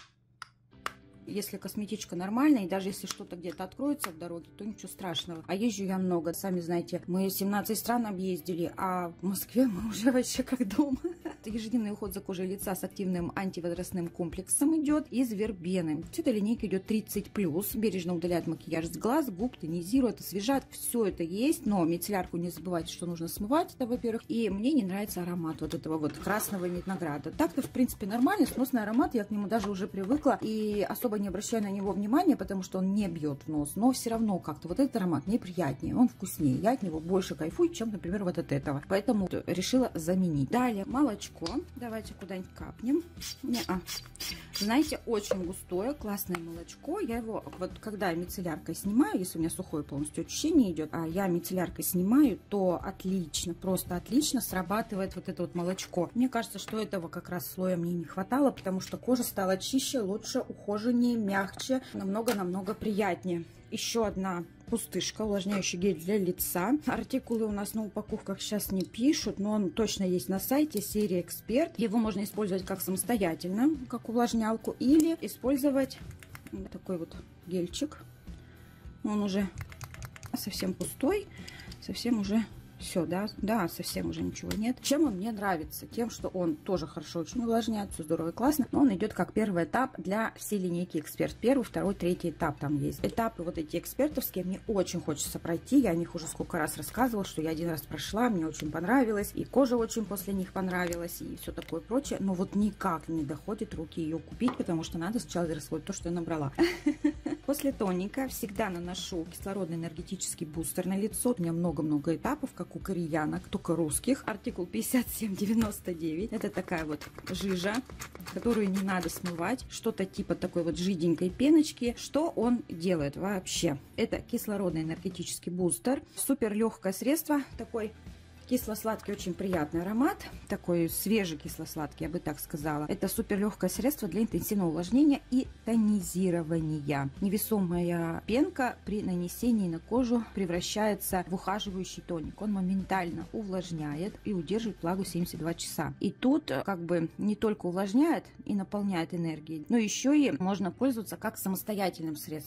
Если косметичка нормальная, и даже если что-то где-то откроется в дороге, то ничего страшного. А езжу я много. Сами знаете, мы семнадцать стран объездили, а в Москве мы уже вообще как дома. Ежедневный уход за кожей лица с активным антивозрастным комплексом идет из вербены. Эта линейка идет тридцать плюс. Бережно удаляет макияж с глаз, губ, тонизирует, освежает. Все это есть, но мицеллярку не забывайте, что нужно смывать. Это, во-первых. И мне не нравится аромат вот этого вот красного винограда. Так-то, в принципе, нормальный, сносный аромат. Я к нему даже уже привыкла. И особо не обращаю на него внимания, потому что он не бьет в нос, но все равно как-то вот этот аромат мне приятнее, он вкуснее, я от него больше кайфую, чем, например, вот от этого, поэтому решила заменить. Далее молочко, давайте куда-нибудь капнем. Не-а. Знаете, очень густое, классное молочко, я его, вот когда мицелляркой снимаю, если у меня сухое полностью очищение идет, а я мицелляркой снимаю, то отлично, просто отлично срабатывает вот это вот молочко. Мне кажется, что этого как раз слоя мне не хватало, потому что кожа стала чище, лучше, ухоженнее, мягче, намного-намного приятнее. Еще одна пустышка, увлажняющий гель для лица. Артикулы у нас на упаковках сейчас не пишут, но он точно есть на сайте, серия Эксперт. Его можно использовать как самостоятельно, как увлажнялку, или использовать такой вот гельчик. Он уже совсем пустой, совсем уже... Все, да, да, совсем уже ничего нет. Чем он мне нравится? Тем, что он тоже хорошо очень увлажняет, все здорово и классно, но он идет как первый этап для всей линейки Эксперт. Первый, второй, третий этап там есть. Этапы вот эти экспертовские мне очень хочется пройти. Я о них уже сколько раз рассказывала, что я один раз прошла, мне очень понравилось, и кожа очень после них понравилась, и все такое прочее. Но вот никак не доходит руки ее купить, потому что надо сначала израсходовать то, что я набрала. После тоника всегда наношу кислородный энергетический бустер на лицо. У меня много-много этапов, как у кореянок, только русских. Артикул пятьдесят семь девяносто девять. Это такая вот жижа, которую не надо смывать. Что-то типа такой вот жиденькой пеночки. Что он делает вообще? Это кислородный энергетический бустер. Супер легкое средство. Такой кисло-сладкий, очень приятный аромат. Такой свежий кисло-сладкий, я бы так сказала. Это супер легкое средство для интенсивного увлажнения и тонизирования. Невесомая пенка при нанесении на кожу превращается в ухаживающий тоник. Он моментально увлажняет и удерживает влагу семьдесят два часа. И тут как бы не только увлажняет и наполняет энергией, но еще и можно пользоваться как самостоятельным средством.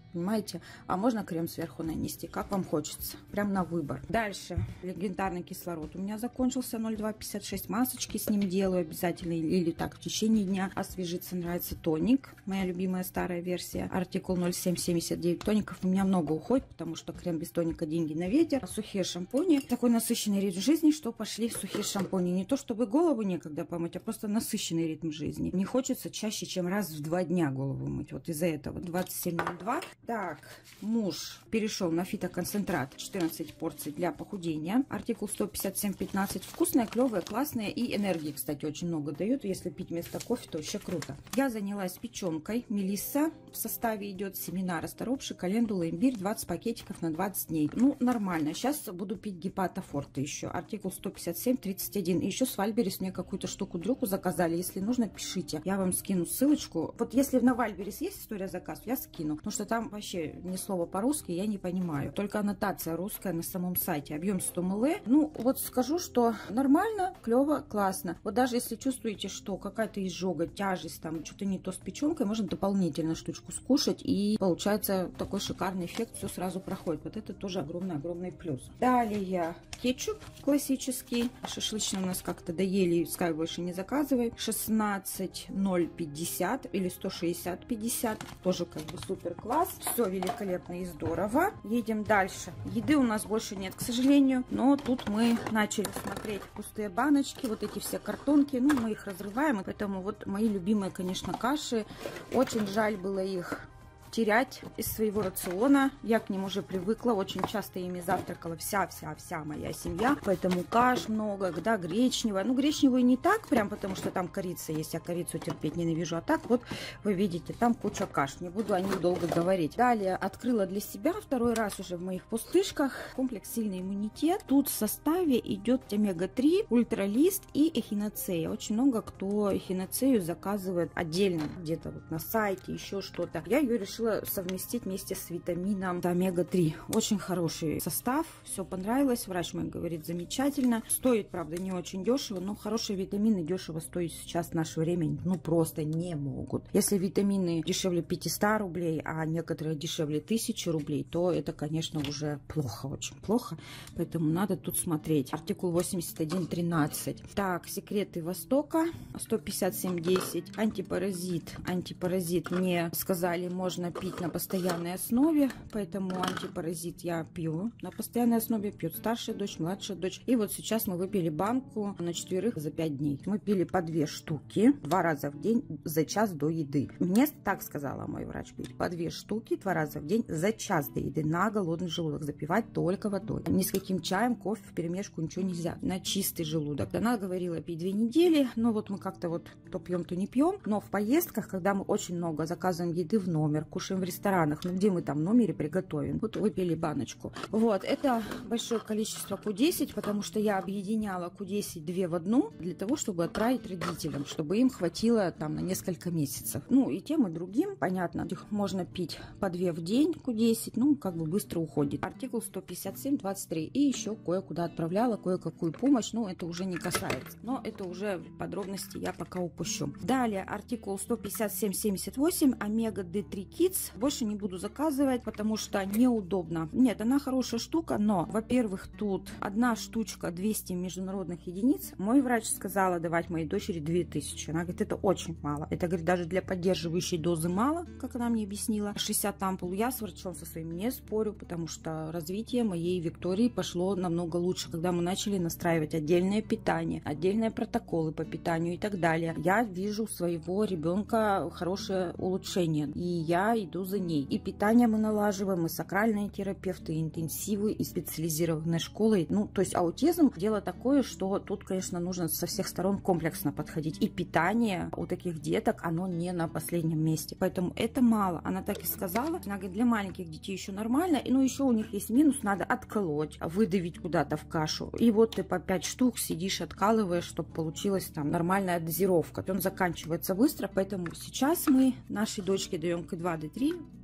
понимаете? А можно крем сверху нанести, как вам хочется, прям на выбор. Дальше, легендарный кислород у меня закончился, ноль два пятьдесят шесть, масочки с ним делаю обязательно, или так в течение дня освежиться. Нравится тоник, моя любимая старая версия, артикул ноль семь семьдесят девять. Тоников у меня много уходит, потому что крем без тоника деньги на ветер. Сухие шампуни, такой насыщенный ритм жизни, что пошли в сухие шампуни. Не то чтобы голову некогда помыть, а просто насыщенный ритм жизни. Не хочется чаще, чем раз в два дня голову мыть, вот из-за этого. двадцать семь ноль два. Так, муж перешел на фитоконцентрат, четырнадцать порций для похудения, артикул сто пятьдесят семь пятнадцать. Вкусная, клевая, классная, и энергии, кстати, очень много дает. Если пить вместо кофе, то вообще круто. Я занялась печенкой. Мелисса в составе идет, семена, расторопши, календула, имбирь, двадцать пакетиков на двадцать дней. Ну, нормально. Сейчас буду пить гепатофорте еще, артикул сто пятьдесят семь тридцать один. И еще с Вальберес мне какую-то штуку-дрюку заказали. Если нужно, пишите. Я вам скину ссылочку. Вот если на Вальберес есть история заказа, я скину. Потому что там вообще ни слова по-русски я не понимаю. Только аннотация русская на самом сайте. Объем сто миллилитров. Ну, вот скажу, что нормально, клево, классно. Вот даже если чувствуете, что какая-то изжога, тяжесть, там что-то не то с печенкой, можно дополнительно штучку скушать. И получается такой шикарный эффект. Все сразу проходит. Вот это тоже огромный-огромный плюс. Далее кетчуп классический. Шашлычный у нас как-то доели, скай больше не заказывай. шестнадцать ноль пятьдесят или сто шестьдесят пятьдесят. Тоже как бы супер класс. Все великолепно и здорово. Едем дальше. Еды у нас больше нет, к сожалению. Но тут мы начали смотреть пустые баночки. Вот эти все картонки. Ну, мы их разрываем. Поэтому вот мои любимые, конечно, каши. Очень жаль было их терять из своего рациона. Я к ним уже привыкла, очень часто ими завтракала вся-вся-вся моя семья, поэтому каш много, да, гречневая. Ну, гречневую не так прям, потому что там корица есть, я корицу терпеть ненавижу, а так вот вы видите, там куча каш, не буду о них долго говорить. Далее открыла для себя второй раз уже в моих пустышках комплекс «Сильный иммунитет». Тут в составе идет омега три, ультралист и эхиноцея. Очень много кто эхиноцею заказывает отдельно, где-то вот на сайте, еще что-то. Я ее решила совместить вместе с витамином омега три. Очень хороший состав, все понравилось. Врач мой говорит, замечательно. Стоит, правда, не очень дешево, но хорошие витамины дешево стоить сейчас в наше время ну просто не могут. Если витамины дешевле пятисот рублей, а некоторые дешевле тысячи рублей, то это, конечно, уже плохо, очень плохо. Поэтому надо тут смотреть. Артикул восемьдесят один тринадцать. Так, секреты Востока сто пятьдесят семь десять. Антипаразит. Антипаразит мне сказали, можно пить на постоянной основе, поэтому антипаразит я пью на постоянной основе, пьет старшая дочь, младшая дочь. И вот сейчас мы выпили банку на четверых за пять дней. Мы пили по две штуки два раза в день за час до еды. Мне так сказала мой врач, пить по две штуки два раза в день за час до еды на голодный желудок, запивать только водой. Ни с каким чаем, кофе в перемешку ничего нельзя, на чистый желудок. Она говорила пить две недели, но вот мы как-то вот то пьем, то не пьем. Но в поездках, когда мы очень много заказываем еды в номер, кушаем в ресторанах, ну где мы там в номере приготовим. Вот выпили баночку. Вот, это большое количество ку десять, потому что я объединяла ку десять две в одну, для того, чтобы отправить родителям, чтобы им хватило там на несколько месяцев. Ну и тем и другим, понятно, их можно пить по две в день, ку десять, ну как бы быстро уходит. Артикул сто пятьдесят семь двадцать три. И еще кое-куда отправляла, кое-какую помощь, но это уже не касается. Но это уже подробности я пока упущу. Далее, артикул сто пятьдесят семь семьдесят восемь, омега дэ три Kids. Больше не буду заказывать, потому что неудобно. Нет, она хорошая штука, но, во-первых, тут одна штучка двести международных единиц. Мой врач сказала давать моей дочери две тысячи. Она говорит, это очень мало. Это, говорит, даже для поддерживающей дозы мало, как она мне объяснила. шестьдесят ампул. Я с врачом со своим не спорю, потому что развитие моей Виктории пошло намного лучше, когда мы начали настраивать отдельное питание, отдельные протоколы по питанию и так далее. Я вижу у своего ребенка хорошее улучшение, и я иду за ней. И питание мы налаживаем, и сакральные терапевты, и интенсивы, и специализированные школы. Ну, то есть аутизм дело такое, что тут, конечно, нужно со всех сторон комплексно подходить. И питание у таких деток, оно не на последнем месте. Поэтому это мало. Она так и сказала. Она говорит, для маленьких детей еще нормально. И ну еще у них есть минус, надо отколоть, выдавить куда-то в кашу. И вот ты по пять штук сидишь, откалываешь, чтобы получилась там нормальная дозировка. Он заканчивается быстро, поэтому сейчас мы нашей дочке даем ка два дэ три.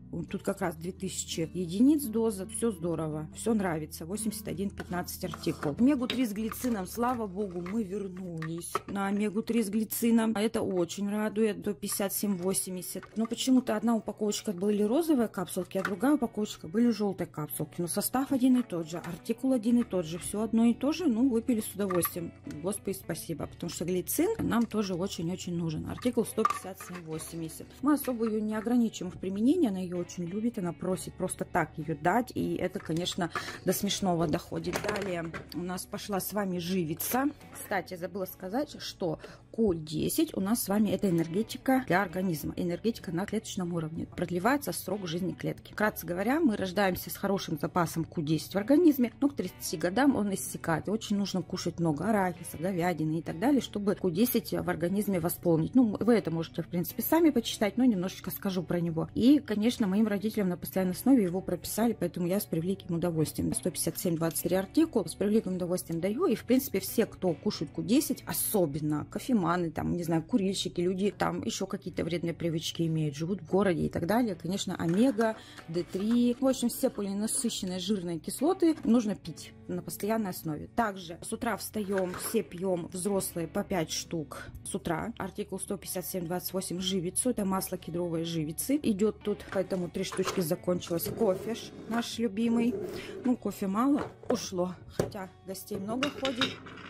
Тут как раз две тысячи единиц доза. Все здорово, все нравится. восемьдесят один пятнадцать артикул. омегу три с глицином, слава богу, мы вернулись на омегу три с глицином. Это очень радует, до пятьдесят семь восемьдесят. Но почему-то одна упаковочка были розовые капсулки, а другая упаковочка были желтые капсулки. Но состав один и тот же, артикул один и тот же, все одно и то же. Ну, выпили с удовольствием. Господи, спасибо. Потому что глицин нам тоже очень-очень нужен. Артикул сто пятьдесят семь восемьдесят. Мы особо ее не ограничиваем в применении. Она ее очень любит. Она просит просто так ее дать. И это, конечно, до смешного доходит. Далее у нас пошла с вами живица. Кстати, забыла сказать, что ку десять у нас с вами это энергетика для организма. Энергетика на клеточном уровне. Продлевается срок жизни клетки. Вкратце говоря, мы рождаемся с хорошим запасом ку десять в организме, но к тридцати годам он иссякает. И очень нужно кушать много арахиса, говядины и так далее, чтобы ку десять в организме восполнить. Ну, вы это можете, в принципе, сами почитать, но немножечко скажу про него. И, конечно, моим родителям на постоянной основе его прописали, поэтому я с превеликим удовольствием. сто пятьдесят семь двадцать три артикул с превеликим удовольствием даю. И, в принципе, все, кто кушает ку десять, особенно кофеманы, там, не знаю, курильщики, люди, там еще какие-то вредные привычки имеют, живут в городе и так далее, конечно, омега, дэ три, в общем, все полиненасыщенные жирные кислоты нужно пить на постоянной основе. Также с утра встаем, все пьем, взрослые, по пять штук с утра. Артикул сто пятьдесят семь двадцать восемь живицу, это масло кедровой живицы идет тут, поэтому три штучки закончилось. Кофе наш любимый, ну кофе мало ушло, хотя гостей много ходит.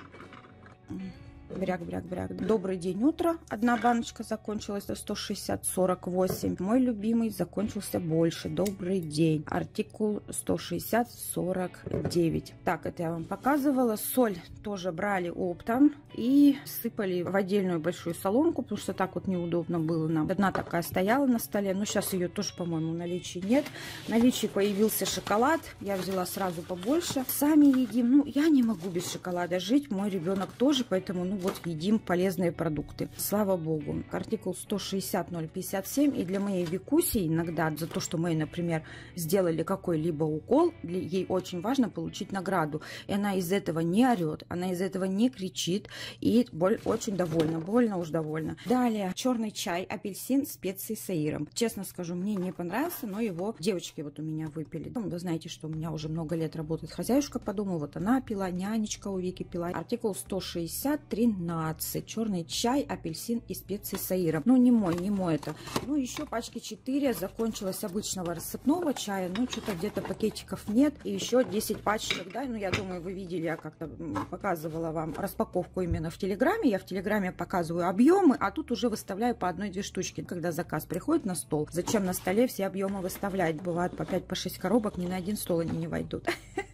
Бряк, бряк, бряк. Добрый день, утро. Одна баночка закончилась до сто шестьдесят сорок восемь. Мой любимый закончился больше. Добрый день. Артикул сто шестьдесят сорок девять. Так, это я вам показывала. Соль тоже брали оптом и сыпали в отдельную большую соломку, потому что так вот неудобно было нам. Одна такая стояла на столе, но сейчас ее тоже, по-моему, в наличии нет. В наличии появился шоколад. Я взяла сразу побольше. Сами едим. Ну, я не могу без шоколада жить. Мой ребенок тоже, поэтому, ну, вот едим полезные продукты. Слава богу. Артикул сто шестьдесят ноль пятьдесят семь. И для моей Викуси иногда за то, что мы, например, сделали какой-либо укол, для, ей очень важно получить награду. И она из этого не орет, она из этого не кричит. И боль, очень довольна. Больно уж довольна. Далее. Черный чай, апельсин, специи с аиром. Честно скажу, мне не понравился, но его девочки вот у меня выпили. Вы знаете, что у меня уже много лет работает хозяюшка по дому. Вот она пила, нянечка у Вики пила. Артикул сто шестьдесят тринадцать. Черный чай, апельсин и специи с аиром. Ну, не мой, не мой это. Ну, еще пачки четыре. Закончилось обычного рассыпного чая. Ну, что-то где-то пакетиков нет. И еще десять пачек, да. Ну, я думаю, вы видели, я как-то показывала вам распаковку именно в Телеграме. Я в Телеграме показываю объемы, а тут уже выставляю по одной-две штучки. Когда заказ приходит на стол, зачем на столе все объемы выставлять? Бывает по пять, по шесть коробок, ни на один стол они не войдут.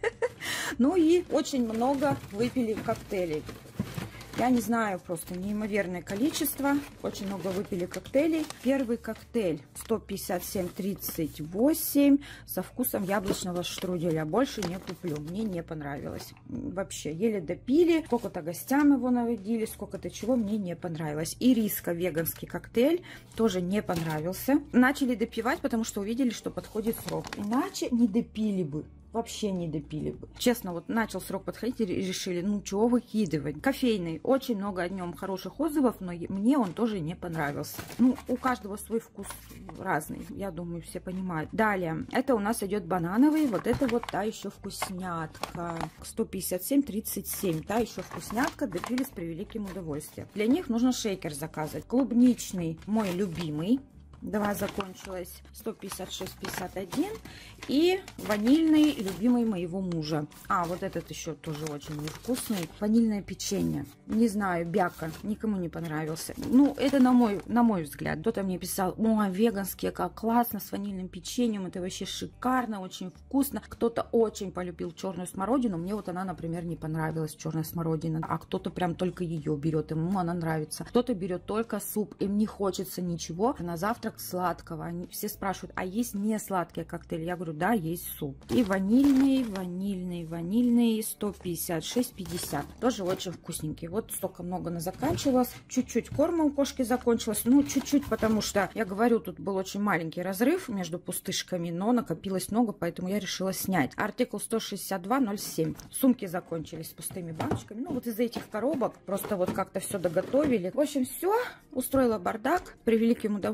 Ну и очень много выпили коктейлей. Я не знаю, просто неимоверное количество. Очень много выпили коктейлей. Первый коктейль сто пятьдесят семь тридцать восемь со вкусом яблочного штруделя. Больше не куплю. Мне не понравилось. Вообще, еле допили. Сколько-то гостям его наводили, сколько-то чего мне не понравилось. Ириска веганский коктейль тоже не понравился. Начали допивать, потому что увидели, что подходит срок. Иначе не допили бы. Вообще не допили бы. Честно, вот начал срок подходить и решили, ну чего выкидывать. Кофейный. Очень много о нем хороших отзывов, но мне он тоже не понравился. Ну, у каждого свой вкус разный. Я думаю, все понимают. Далее. Это у нас идет банановый. Вот это вот та еще вкуснятка. сто пятьдесят семь тридцать семь. Та еще вкуснятка. Допили с превеликим удовольствием. Для них нужно шейкер заказывать. Клубничный. Мой любимый. Два закончилось. сто пятьдесят шесть пятьдесят один. И ванильный, любимый моего мужа. А, вот этот еще тоже очень невкусный. Ванильное печенье. Не знаю, бяка. Никому не понравился. Ну, это на мой, на мой взгляд. Кто-то мне писал, о, веганские, как классно, с ванильным печеньем. Это вообще шикарно, очень вкусно. Кто-то очень полюбил черную смородину. Мне вот она, например, не понравилась, черная смородина. А кто-то прям только ее берет. Ему она нравится. Кто-то берет только суп. Им не хочется ничего. На завтрак сладкого. Они все спрашивают, а есть не сладкие коктейли? Я говорю, да, есть суп. И ванильный, ванильный, ванильный, сто пятьдесят шесть пятьдесят. Тоже очень вкусненький. Вот столько много на заканчивалось. Чуть-чуть корма у кошки закончилось. Ну, чуть-чуть, потому что, я говорю, тут был очень маленький разрыв между пустышками, но накопилось много, поэтому я решила снять. Артикул сто шестьдесят два ноль семь. Сумки закончились с пустыми баночками. Ну, вот из-за этих коробок просто вот как-то все доготовили. В общем, все. Устроила бардак. С превеликим удовольствием поела.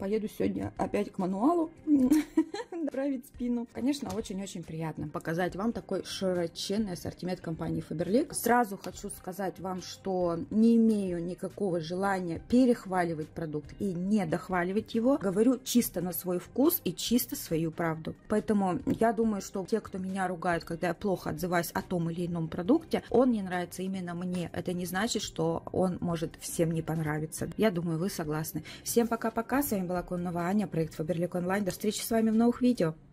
поеду сегодня опять к мануалу править спину. Конечно, очень-очень приятно показать вам такой широченный ассортимент компании Faberlic. Сразу хочу сказать вам, что не имею никакого желания перехваливать продукт и не дохваливать его. Говорю чисто на свой вкус и чисто свою правду. Поэтому я думаю, что те, кто меня ругают, когда я плохо отзываюсь о том или ином продукте, он не нравится именно мне. Это не значит, что он может всем не понравиться. Я думаю, вы согласны. Всем пока-пока. С вами была Кононова Аня, проект Faberlic Online. До встречи с вами в новых видео.